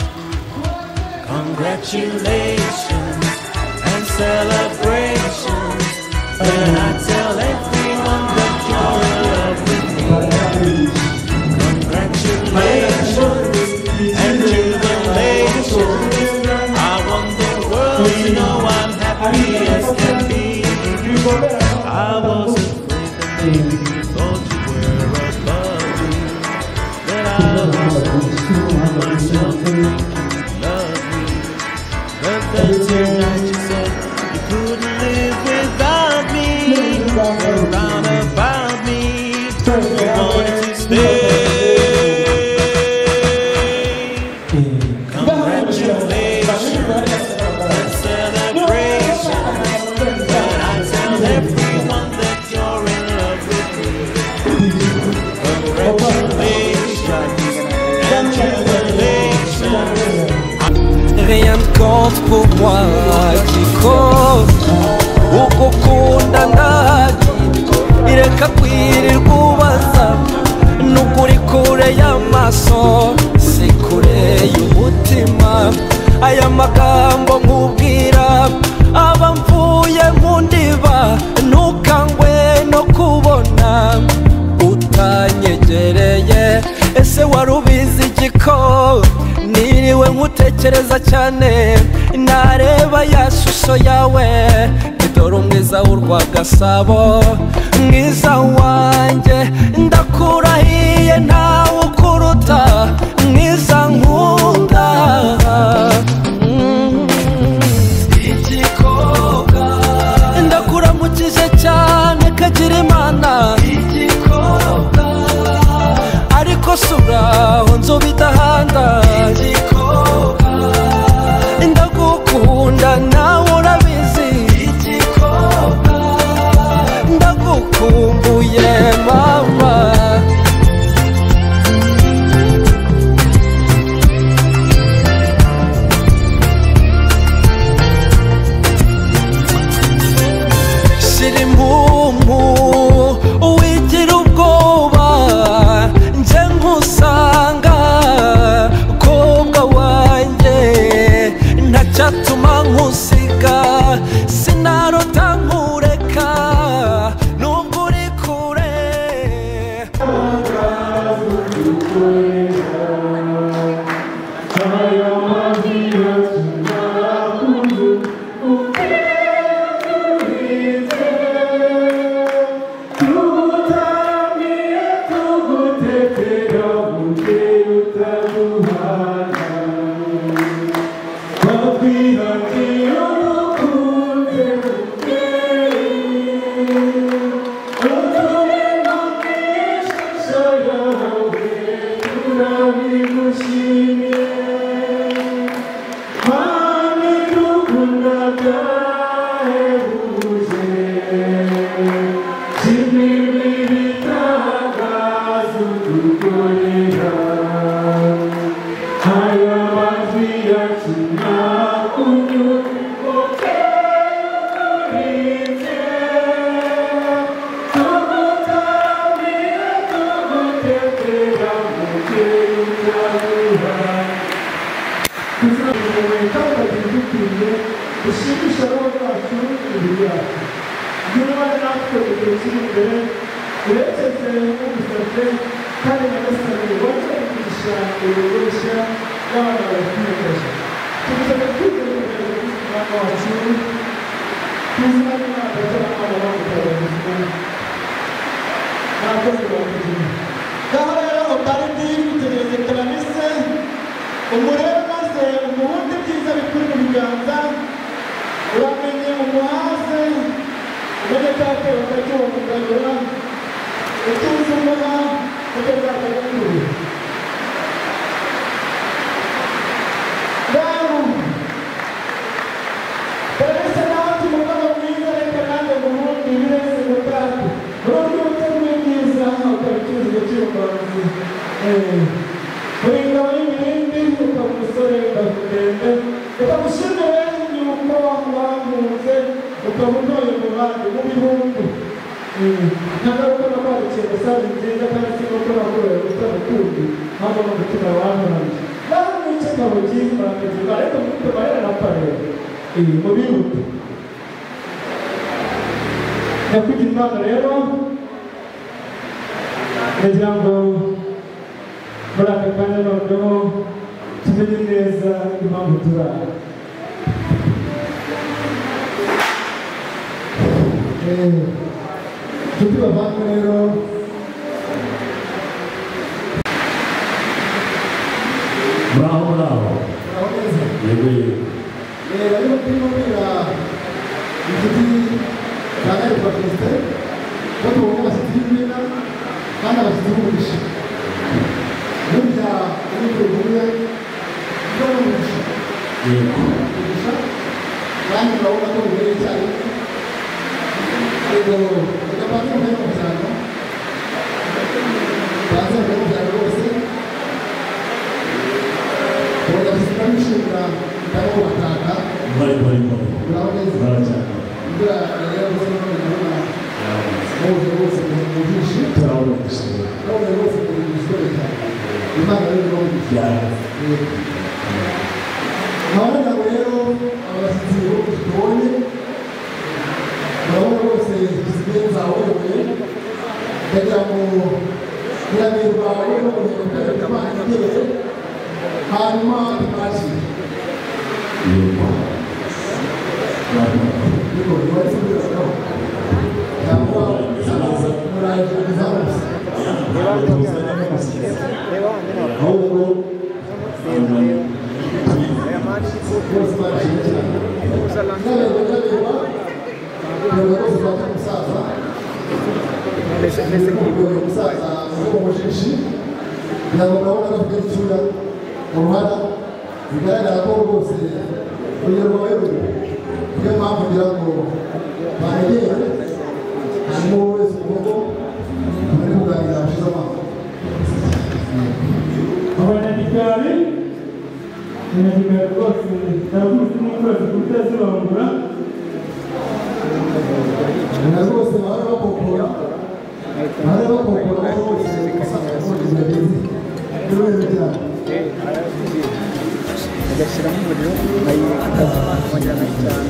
congratulations and celebrations when I tell everyone that you're in love with me congratulations and jubilations I want the world to know I'm happy as can be I was afraid that maybe you thought you were above me that I was fooling myself to think you loved me but then tonight you said you couldn't live without me around about me you wanted to stay Rien ne compte pour moi qui compte ugukunda ndagi ireka kwirirwa ubaza n'ukuri kure y'amaso si kure y'umutima aya magambo nkubwira aba mvuye mu ndiba ntukangwe no kubona utanyegereye ese wari ubizi igiko niriwe nkutekereza cyane nareba ya shusho yawe dore umwiza w'urwagasabo mwiza wanjye ndakurahiye ntawe ukuruta mwiza nkunda igikobwa ndakuramukije cyane kagira imana igikobwa ariko suraho nzoba idahanda igikobwa ndagukunda nawe urabizi igikobwa ndagukumbuye mama ushimisha roho zacu imibiri yacu niba natwe igihe kiri imbere urekeze n'ubusate kandi nyagasani wongere kugisha ibintu bishya n'abana baratwiyemeje tugusaba kwitegura umwana wacu tuzina n'imana z'abana bamutera ubuzima ntabwo zibakugina ngaho rero utarindi witegereze karamise umurebe maze umubundi byiza bikuri mu biganza uramenye umuhaze umenye tate ukacyuba kugarura utuze umwana kuko zakagakuru ngaho karamise nawe tumugabo mwiza reka nanjye umubundi birese ngo tate urundi uteguye byiza ukabicuza agaciro kawe Kurinda w'ibirindi ukaba umusore ndagutende ukamushimire yuko wamuze ukaba utoye mu bandi mu bihumbi nagaruka no kwandikira mesaje nziza kandi sinuko nakorera gutara ukundi hano no gutuma abanturanje naho n'icyo kabugi barakivuga ariko mufite barera na parere mu bihugu nyakwigira imana rero ndagira ngo muri aka kanya noneho tumenye neza impamvu turi aha nshuti bavanga rero muraho neza yego yego barimo kubwira inshuti za garirwa kirisite ko tubonye abashyitsi b'imena kandi abashyitsi b'umugisha burya iyo tuvuye ibyo n'umugisha umugisha kandi urabona ko bibereye icyarimwe yego reka banze mvuye mu byaro banze mvuye mu byaro rwose ubona bisiga bishimira bitari kubataka uraho neza imvura yari yabuze none ndabona muze rwose mu byinshi turabona rwose mu gisore cyane imana rero no mu byaro urabona rero abashyitsi tubonye urabona rwose zisigaye zawoyoboye ndagira ngo birabirwa rero no kugira ngo imana igerere hanyuma tumwakire yego wari kubwiraho cyangwa muraje kuzamusa ahubwo bose barashimye cyane n'abareba n'abareba rwose bafite umusaza umusaza uri mu jishi kugira ngo murabona ko afite isura mu ruhara bigaragara ko rwose urugero rwawe niyo mpamvu kugira ngo banegere hanyuma wowe wese ukuboko bari kuganira bashize amaso abanyagikari rwose ndavuze n'ukwezi kutazibangura na rwose bahora bakokora rwose usanga rwose bageze n'ibintu byabo agashyiramo umuriro akongera akayicana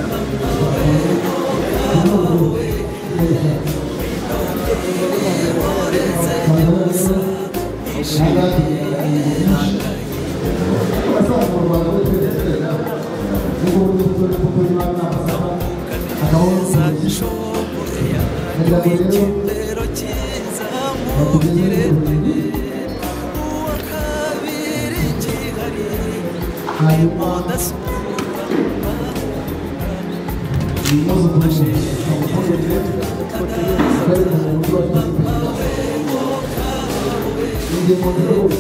abasaza mu rwanda bo twitezera n'ubwo buryo bwo imana n'amasaka akabaho n'umugisha ndagira ngo rero batugeze ku buriri hanyuma ibibazo by'umuturage bari mu buryo batandukanye ingingo zose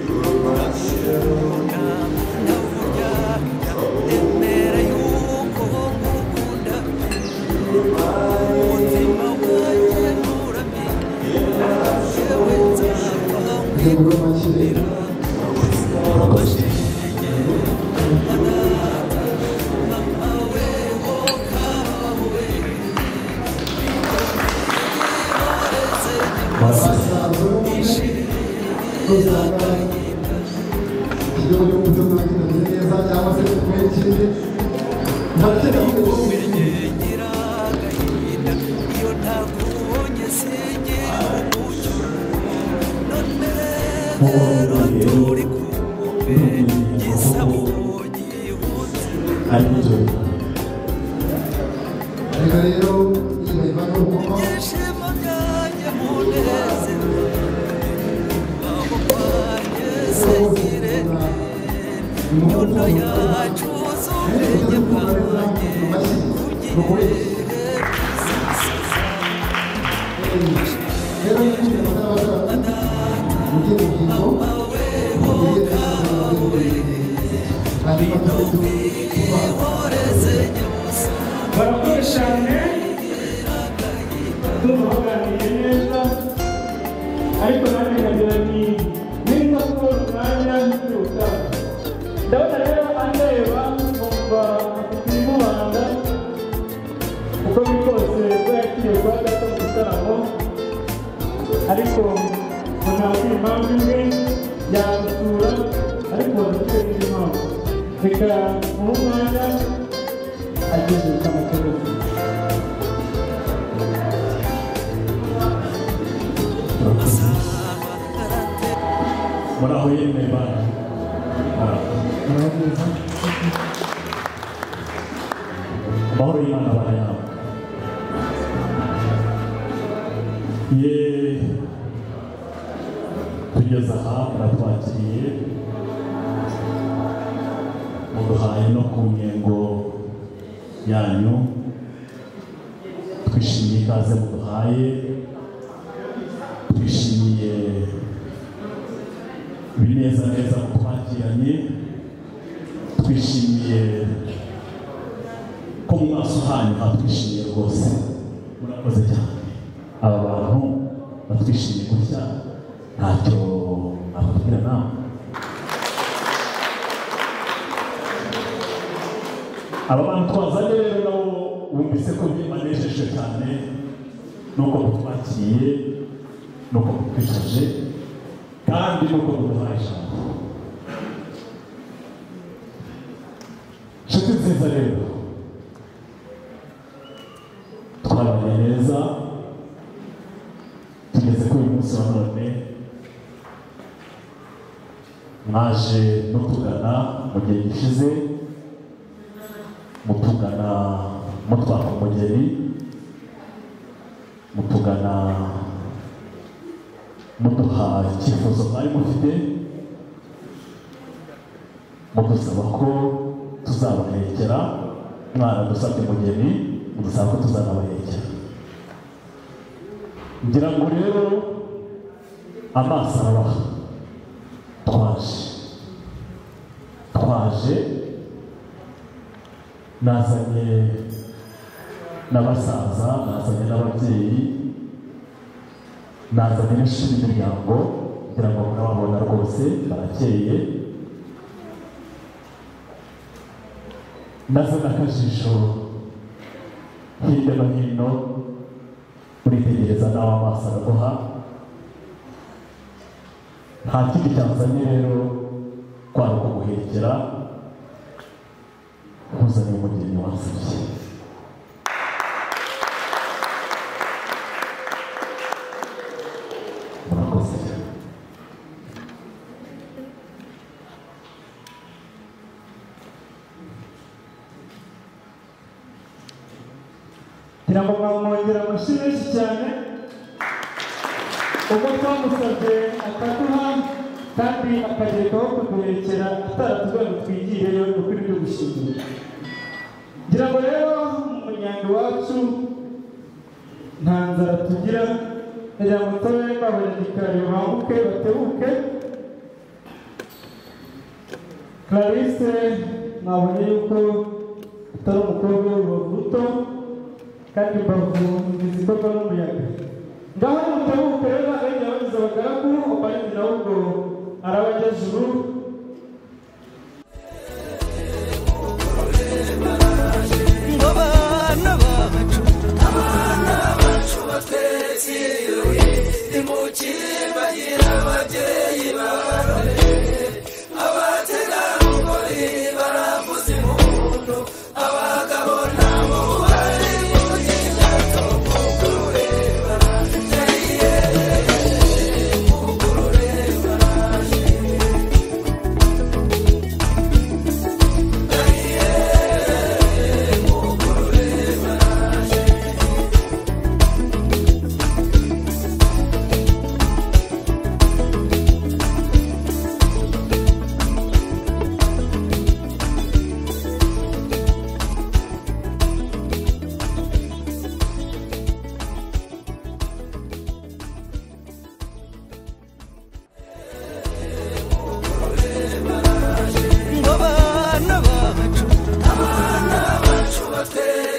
Emera yuko mwaje no tugana mu gihe gishize mutugana mutwaka umugeni mutugana muduha icyifuzo mwari mufite mudusaba ko tuzabahekera mwaradusabye umugeni mudusaba ko tuzanabahekera ngira ngo rero amaso arabaha twaje nazanye n'abasaza nazanye n'ababyeyi nazanye n'inshuti n'imiryango kugira ngo murababona rwose barakeye nazanye akajisho hirya no hino uritegereza nawe amaso araguha nta kindi cyanzanye rero kwari uko guhekera nkuzaniye umugeni wansabye murakoze kugira ngo mwamwongera amashyi menshi cyane ubwo twamusabye akaduha kandi akagerekaho kuduhekera ataratubwira ngo twigireyo ni ukuri byo gushimira ngira ngo rero mu muryango wacu nta nzara tugira kugira ngo tube babonekare bambuke batebuke Clarisse mwabonye yuko atari umukobwa w'urubuto kandi imbavu ntizikorwa n'umuyaga ngaho mutebuke rero agahita bagize abagaragu upariki nawe ubwo arabajya juru ngo abana bacu batetse imukimbagira ababyeyi barore abategarugori baravuza impundu abagabo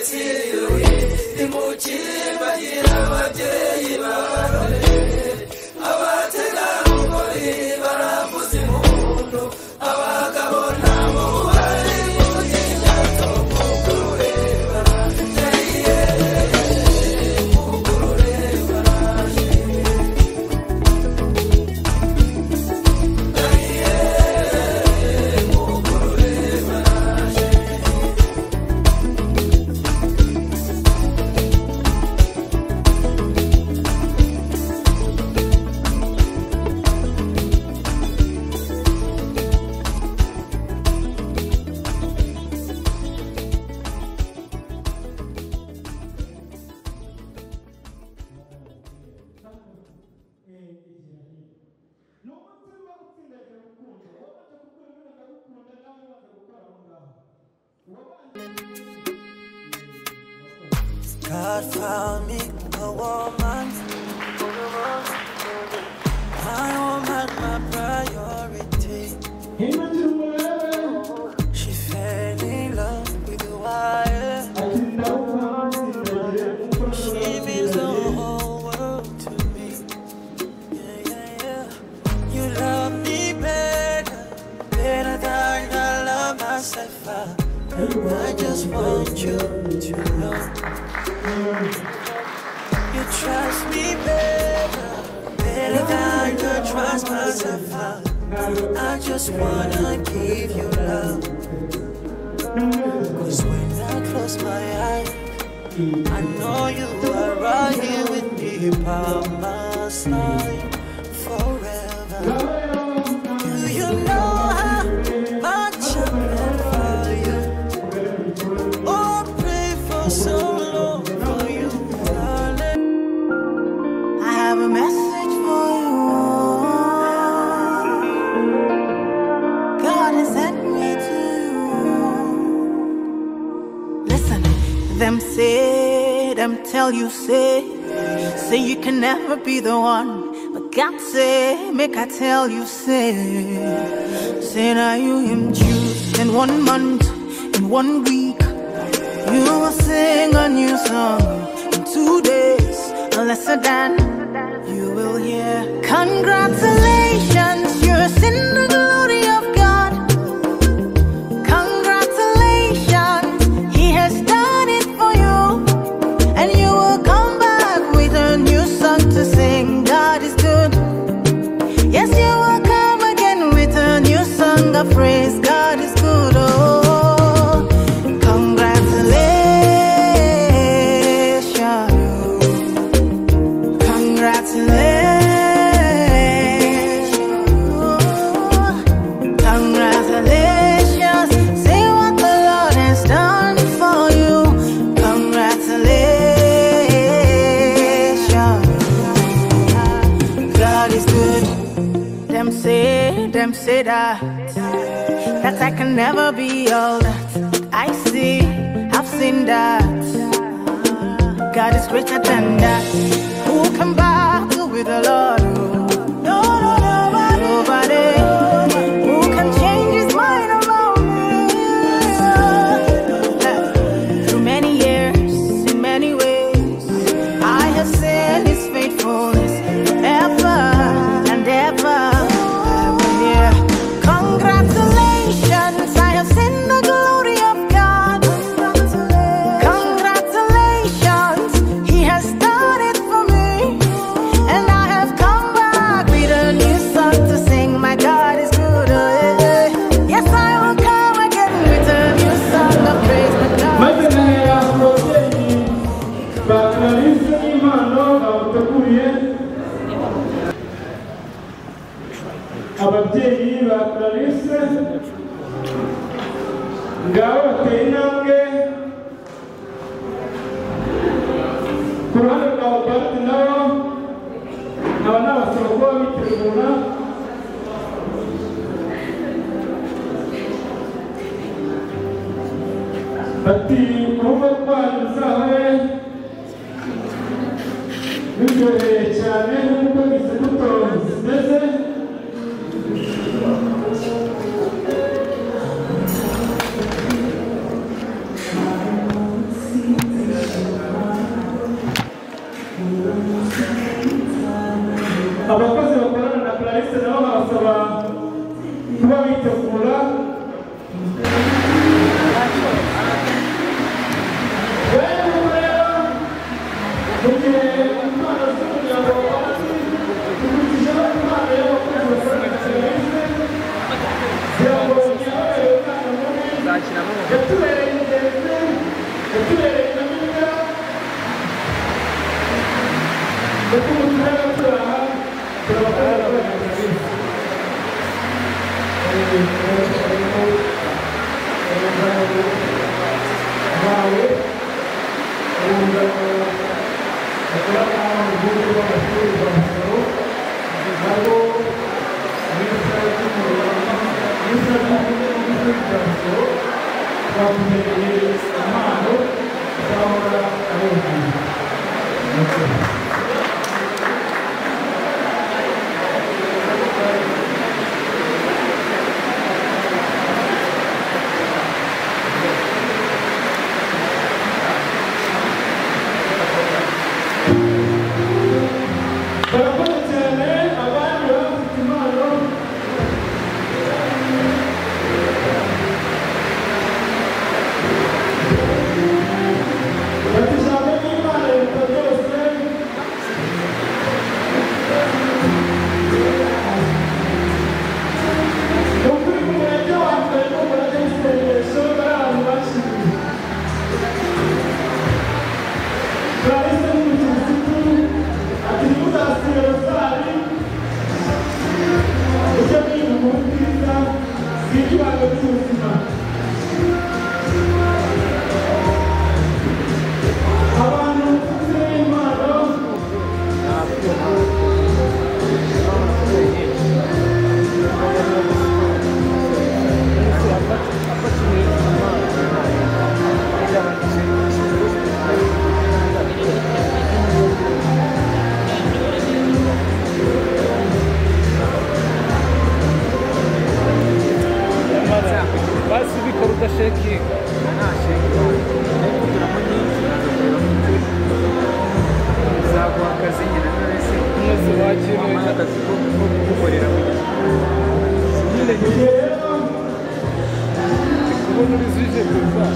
God found me a woman. My woman, my priority. She fell in love with the wire. She means the whole world to me. Yeah, yeah, yeah. You love me better than I love myself. I just want you to know. You trust me better than you trust myself. I just wanna give you love. Cause when I close my eyes, I know you are right here with me by my side forever. Do you know how much I meant for you? Oh, pray for so long for you, darling. I have a message for you. God has sent me to you. Listen, them say, them tell you say you can never be the one. But God say, make I tell you say now you him choose in 1 month, in 1 week. You will sing a new song in 2 days, a lesser than you will hear. Congratulations, you're in the glory of God. Congratulations, He has done it for you. And you will come back with a new song to sing. God is good. Yes, you will come again with a new song of praise. God is good. Oh, congratulations. Congratulations. Congratulations. Say what the Lord has done for you. Congratulations. God is good. Them say that I can never be all that I see. I've seen that God is greater than that. Who can battle with the Lord? No, nobody. Who can change His mind around me? Through many years, in many ways, I have seen His faithfulness ever and ever. Congratulations, I have seen the glory of God. Congratulations, He has done it for me. And I have come back with a new song to sing. My God is good. Yes, I will come again with a new song of praise. My God is ababyeyi ba Clarisse ngabo bateye intambwe ku ruhande rwa Robert nabo aba ni abasaba kuba bitegura bati kurugo rwanyu ruzabe biryoheye cyane nk'uko izi mbuto zimeze. abakozi bakorana na Clarisse nabo barasaba kuba bitegura mu gihe impano z'umuryango wacu dukurikijeho impano y'abakozi bakorana na Clarisse ziragoye umwana mubi yatubereye ingenzi yatubereye inamiga ndetse umuturage turaha turabakorera bakorana na Clarisse bawe bakora mu gihugu b'amashuri rwa Masoro nabo bakumereye impano zahora abonye barakoze cyane abandi bafite impano bati ijambo ry'Imana riruta byose ni ukuri ku murenge wa mbere no mu murenge w'isengesho bari ahantu bashyiriwe Clarisse n'umukirisitu ati ntuzasibe rozari ujye mwiga inkuru nziza zige ibanga ry'ubuzima abantu bafite impano basi bikora udashekinga nta shekinga ariko kuguramo nyinshi uzaguha akazi nyine nonese unoze wakiriwe akazi ko kugukorera nyine kubona uri zije kuza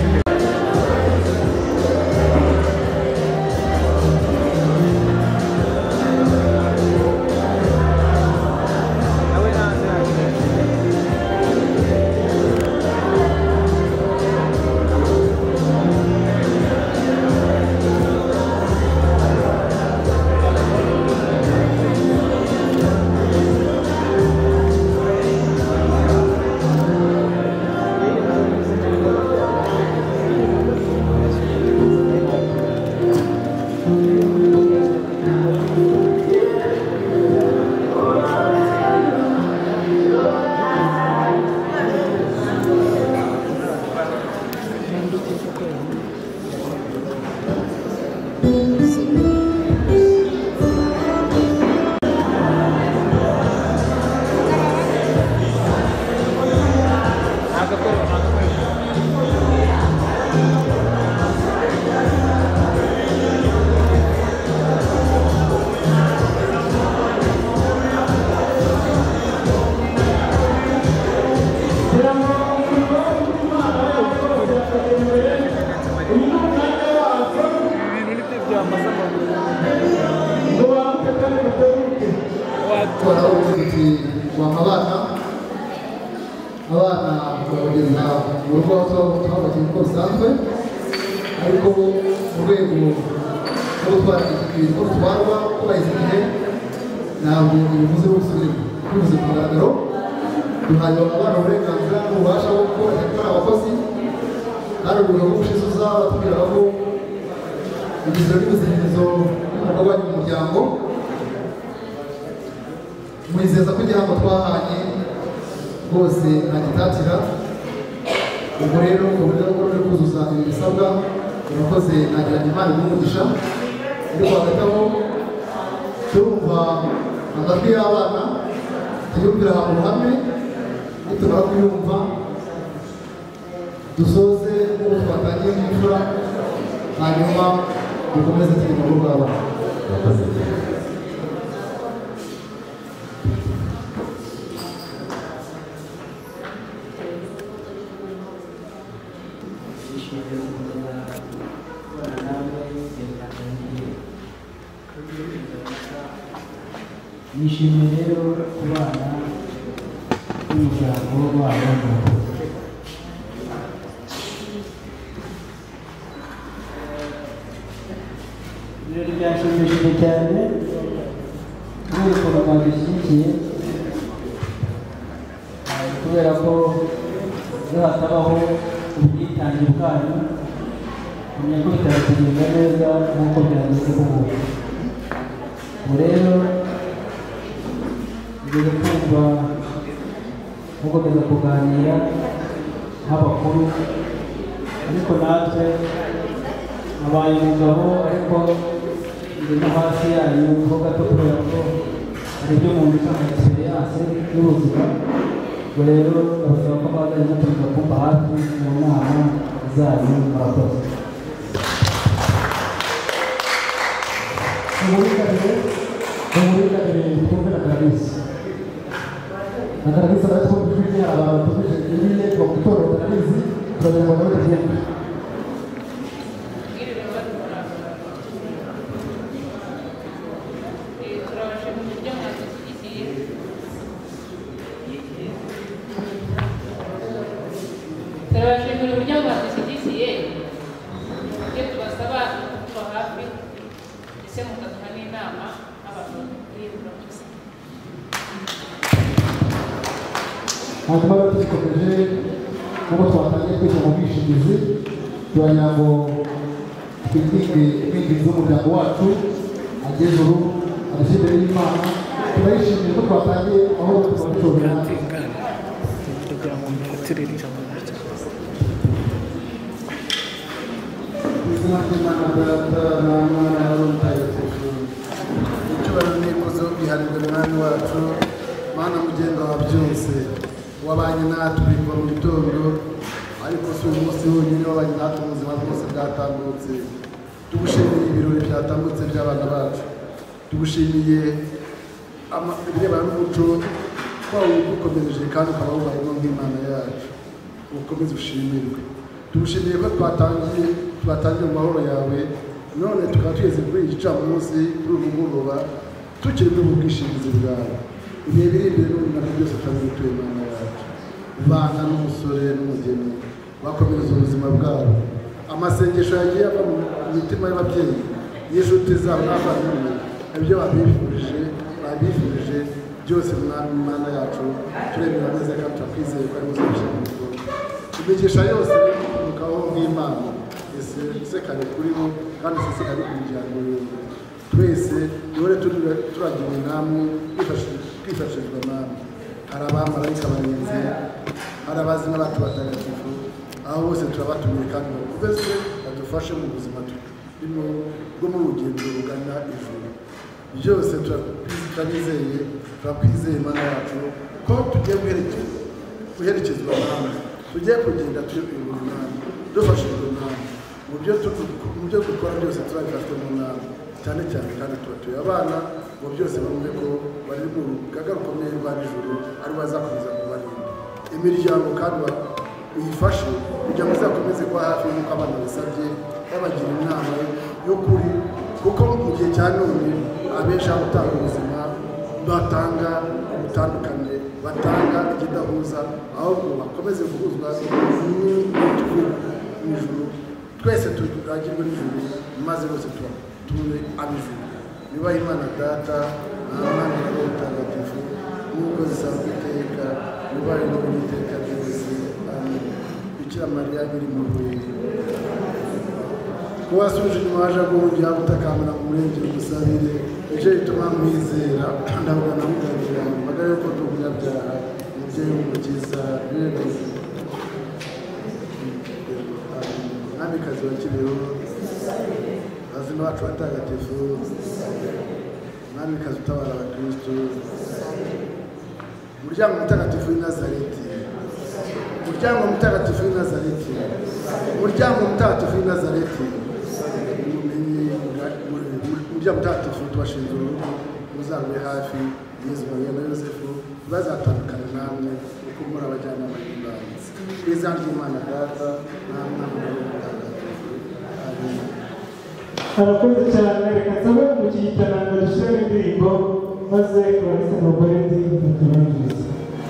abana babageza mu rugo twabagiye uko bisanzwe ariko mu rwego rwo gutwara ibintu uko bitwarwa kubahiriza igihe ntabwo bivuze bivuze ku mugaragaro duhaye abana uburenganzira n'ububasha bwo gukora abakozi kandi uburyo bw'ubushize uzatubwira ko igizwe n'imizihizo y'umugabo mu muryango mwizeza ko igihango twahanye rwose ntagitatira ubwo rero mu buryo bwo kuzuza ibi bisabwa urakoze nagira Imana n'umugisha ariko hagati aho turumva amajwi y'abana tuyumvira ahantu hamwe nitumara kuyumva dusoze n'ubu twatangiye n'imfura hanyuma dukomeze turi mu rugo rw'abana. nishimiye rero kubana n'umuryango wabo. Ibirori byashimishije cyane kubera ukuntu mwadushyigikiye, kubera ko iyo hatabaho ubwitange bwanyu kumenya ko bitakugenda neza nk'uko byageze ubu. Ubu rero tugeze kumva mukomeza kuganira nk'abakuru, ariko natwe abaye umugabo ariko ndi no hasi yanyu ho gato kubera ko hari ibyo mu mbika nka experience y'ubuzima. Ubwo rero ndabasaba ko mwazajya mutuza kumva hafi mu nama zanyu. Murakoze. Umurikane twumve na Clarisse. Na Clarisse aratwo tujye abantu tuje ibile kwa kutora Clarisse turaje mu bandi cyane. Turabashimira uburyo mwadushyigikiye, ibyo tubasaba kuba hafi ndetse mukaduha n'inama abantu murakoze. Hanyuma dukomeje nk'uko twatangiye twese mu bwishingizi turagira ngo twinginge umuryango wacu ageze ubu adushyire imbere y'Imana. Turayishimiye ko twatangiye aho tubashobora kugira ngo mfatirire ijambo rye. Izina ry'Imana Data na Mwana na Roho Mutagatifu. Icyubahiro n'ikuzo biharirwe Mwami wacu, Mana mugenga wa byose, wabanye natwe kuva mu gitondo, ariko si uyu munsi wonyine wabanye natwe mu buzima bwose bwatambutse. Tugushimiye ibirori byatambutse by'abana bacu, tugushimiye ibirebana n'umuco twawe dukomereje kandi ukaba wubayemo nk'Imana yacu, ukomeze ushimirwe. Tugushimiye ko twatangiye mu mahoro yawe, none tukaba tugeze kuri iki gicamunsi kuri uyu mugoroba tukiri mu bwishingizi bwawe. Ibihe biri imbere n'ubu nabyo byose turabituye Imana yacu. Bana n'umusore n'umugeni bakomereza ubuzima bwabo. Amasengesho yagiye ava mu mitima y'ababyeyi n'inshuti zabo n'abavandimwe, ibyo babifurije byose Mwami Imana yacu turemera neza kandi turakwizeye ko ari muzabishyira. Imigisha yose iturukaho nk'Imana isekane kuri bo kandi isekane ku miryango yose. Twese duhore turagira namwe twifashishwa namwe. Hari abamarayika barinze, hari abazima bacu batagatifu, aho bose turabatumiye kandi bakomeze badufashe mu buzima turimo bwo mu rugendo rugana ijuru. Byose turakwizeye Imana yacu ko tugiye guherekezwa namwe, tugiye kugenda tuyobowe namwe, dufashijwe namwe. Mu byo dukora byose turabifashwe mu namwe, cyane cyane kandi tubatuye abana ngo byose bamwe ko bari mu rugaga rukomeye rwa nijoro ari bazakomeza kubarinda. Imiryango kandi uyifashe kugira ngo izakomeze kuba hafi nk'uko abana basabye, babagira inama y'ukuri, kuko mu gihe cya none abenshi aho gutanga ubuzima batanga ubutandukane, batanga ikidahuza, ahubwo bakomeze guhuzwa n'ijuru. Twese turagirwe n'ijuru maze bose tube ab'ijuru. Yubahe Imana Data na Mwana na Roho Mutagatifu nk'uko zisanzwe iteka, yubahe no mu iteka ryose. Amen. Bikira Mariya biri mu rwego ko wasubije inyuma waje guhungira gutakambira mu murengero gusabire, nicyo gituma mwizera ndavuga na muganira mbaga yuko tumunyabyaha umubyeyi w'umukiza Mwamikazi wa Kibeho, bazima bacu batagatifu, Mwamikazi utabara abakristo, umuryango mutagatifu w'i Nazareti, umuryango mutagatifu w'i Nazareti, umuryango mutagatifu w'i Nazareti, umuryango mutagatifu tubashinze urugo, muzarube hafi Yezu Mariya na Yosefu, bazatandukana namwe kuko muri abajyanama b'imbanza. Izina ry'Imana Data na Mwana na Roho Mutagatifu. Amen. Arakoze cyane, reka nsabe mu gihitananga dushyiremo indirimbo maze clarisse noboredi muturangirize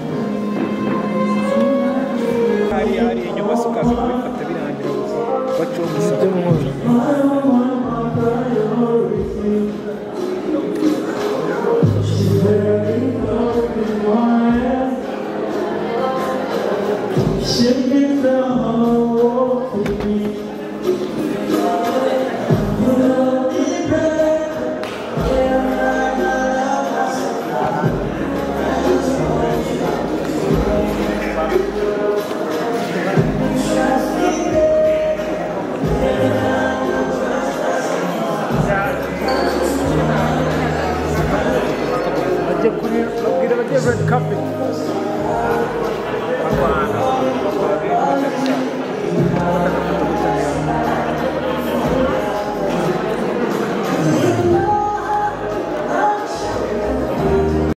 hari inyuma se ukaza kubifata birangira baciye umusabye mu nkono Red carpet.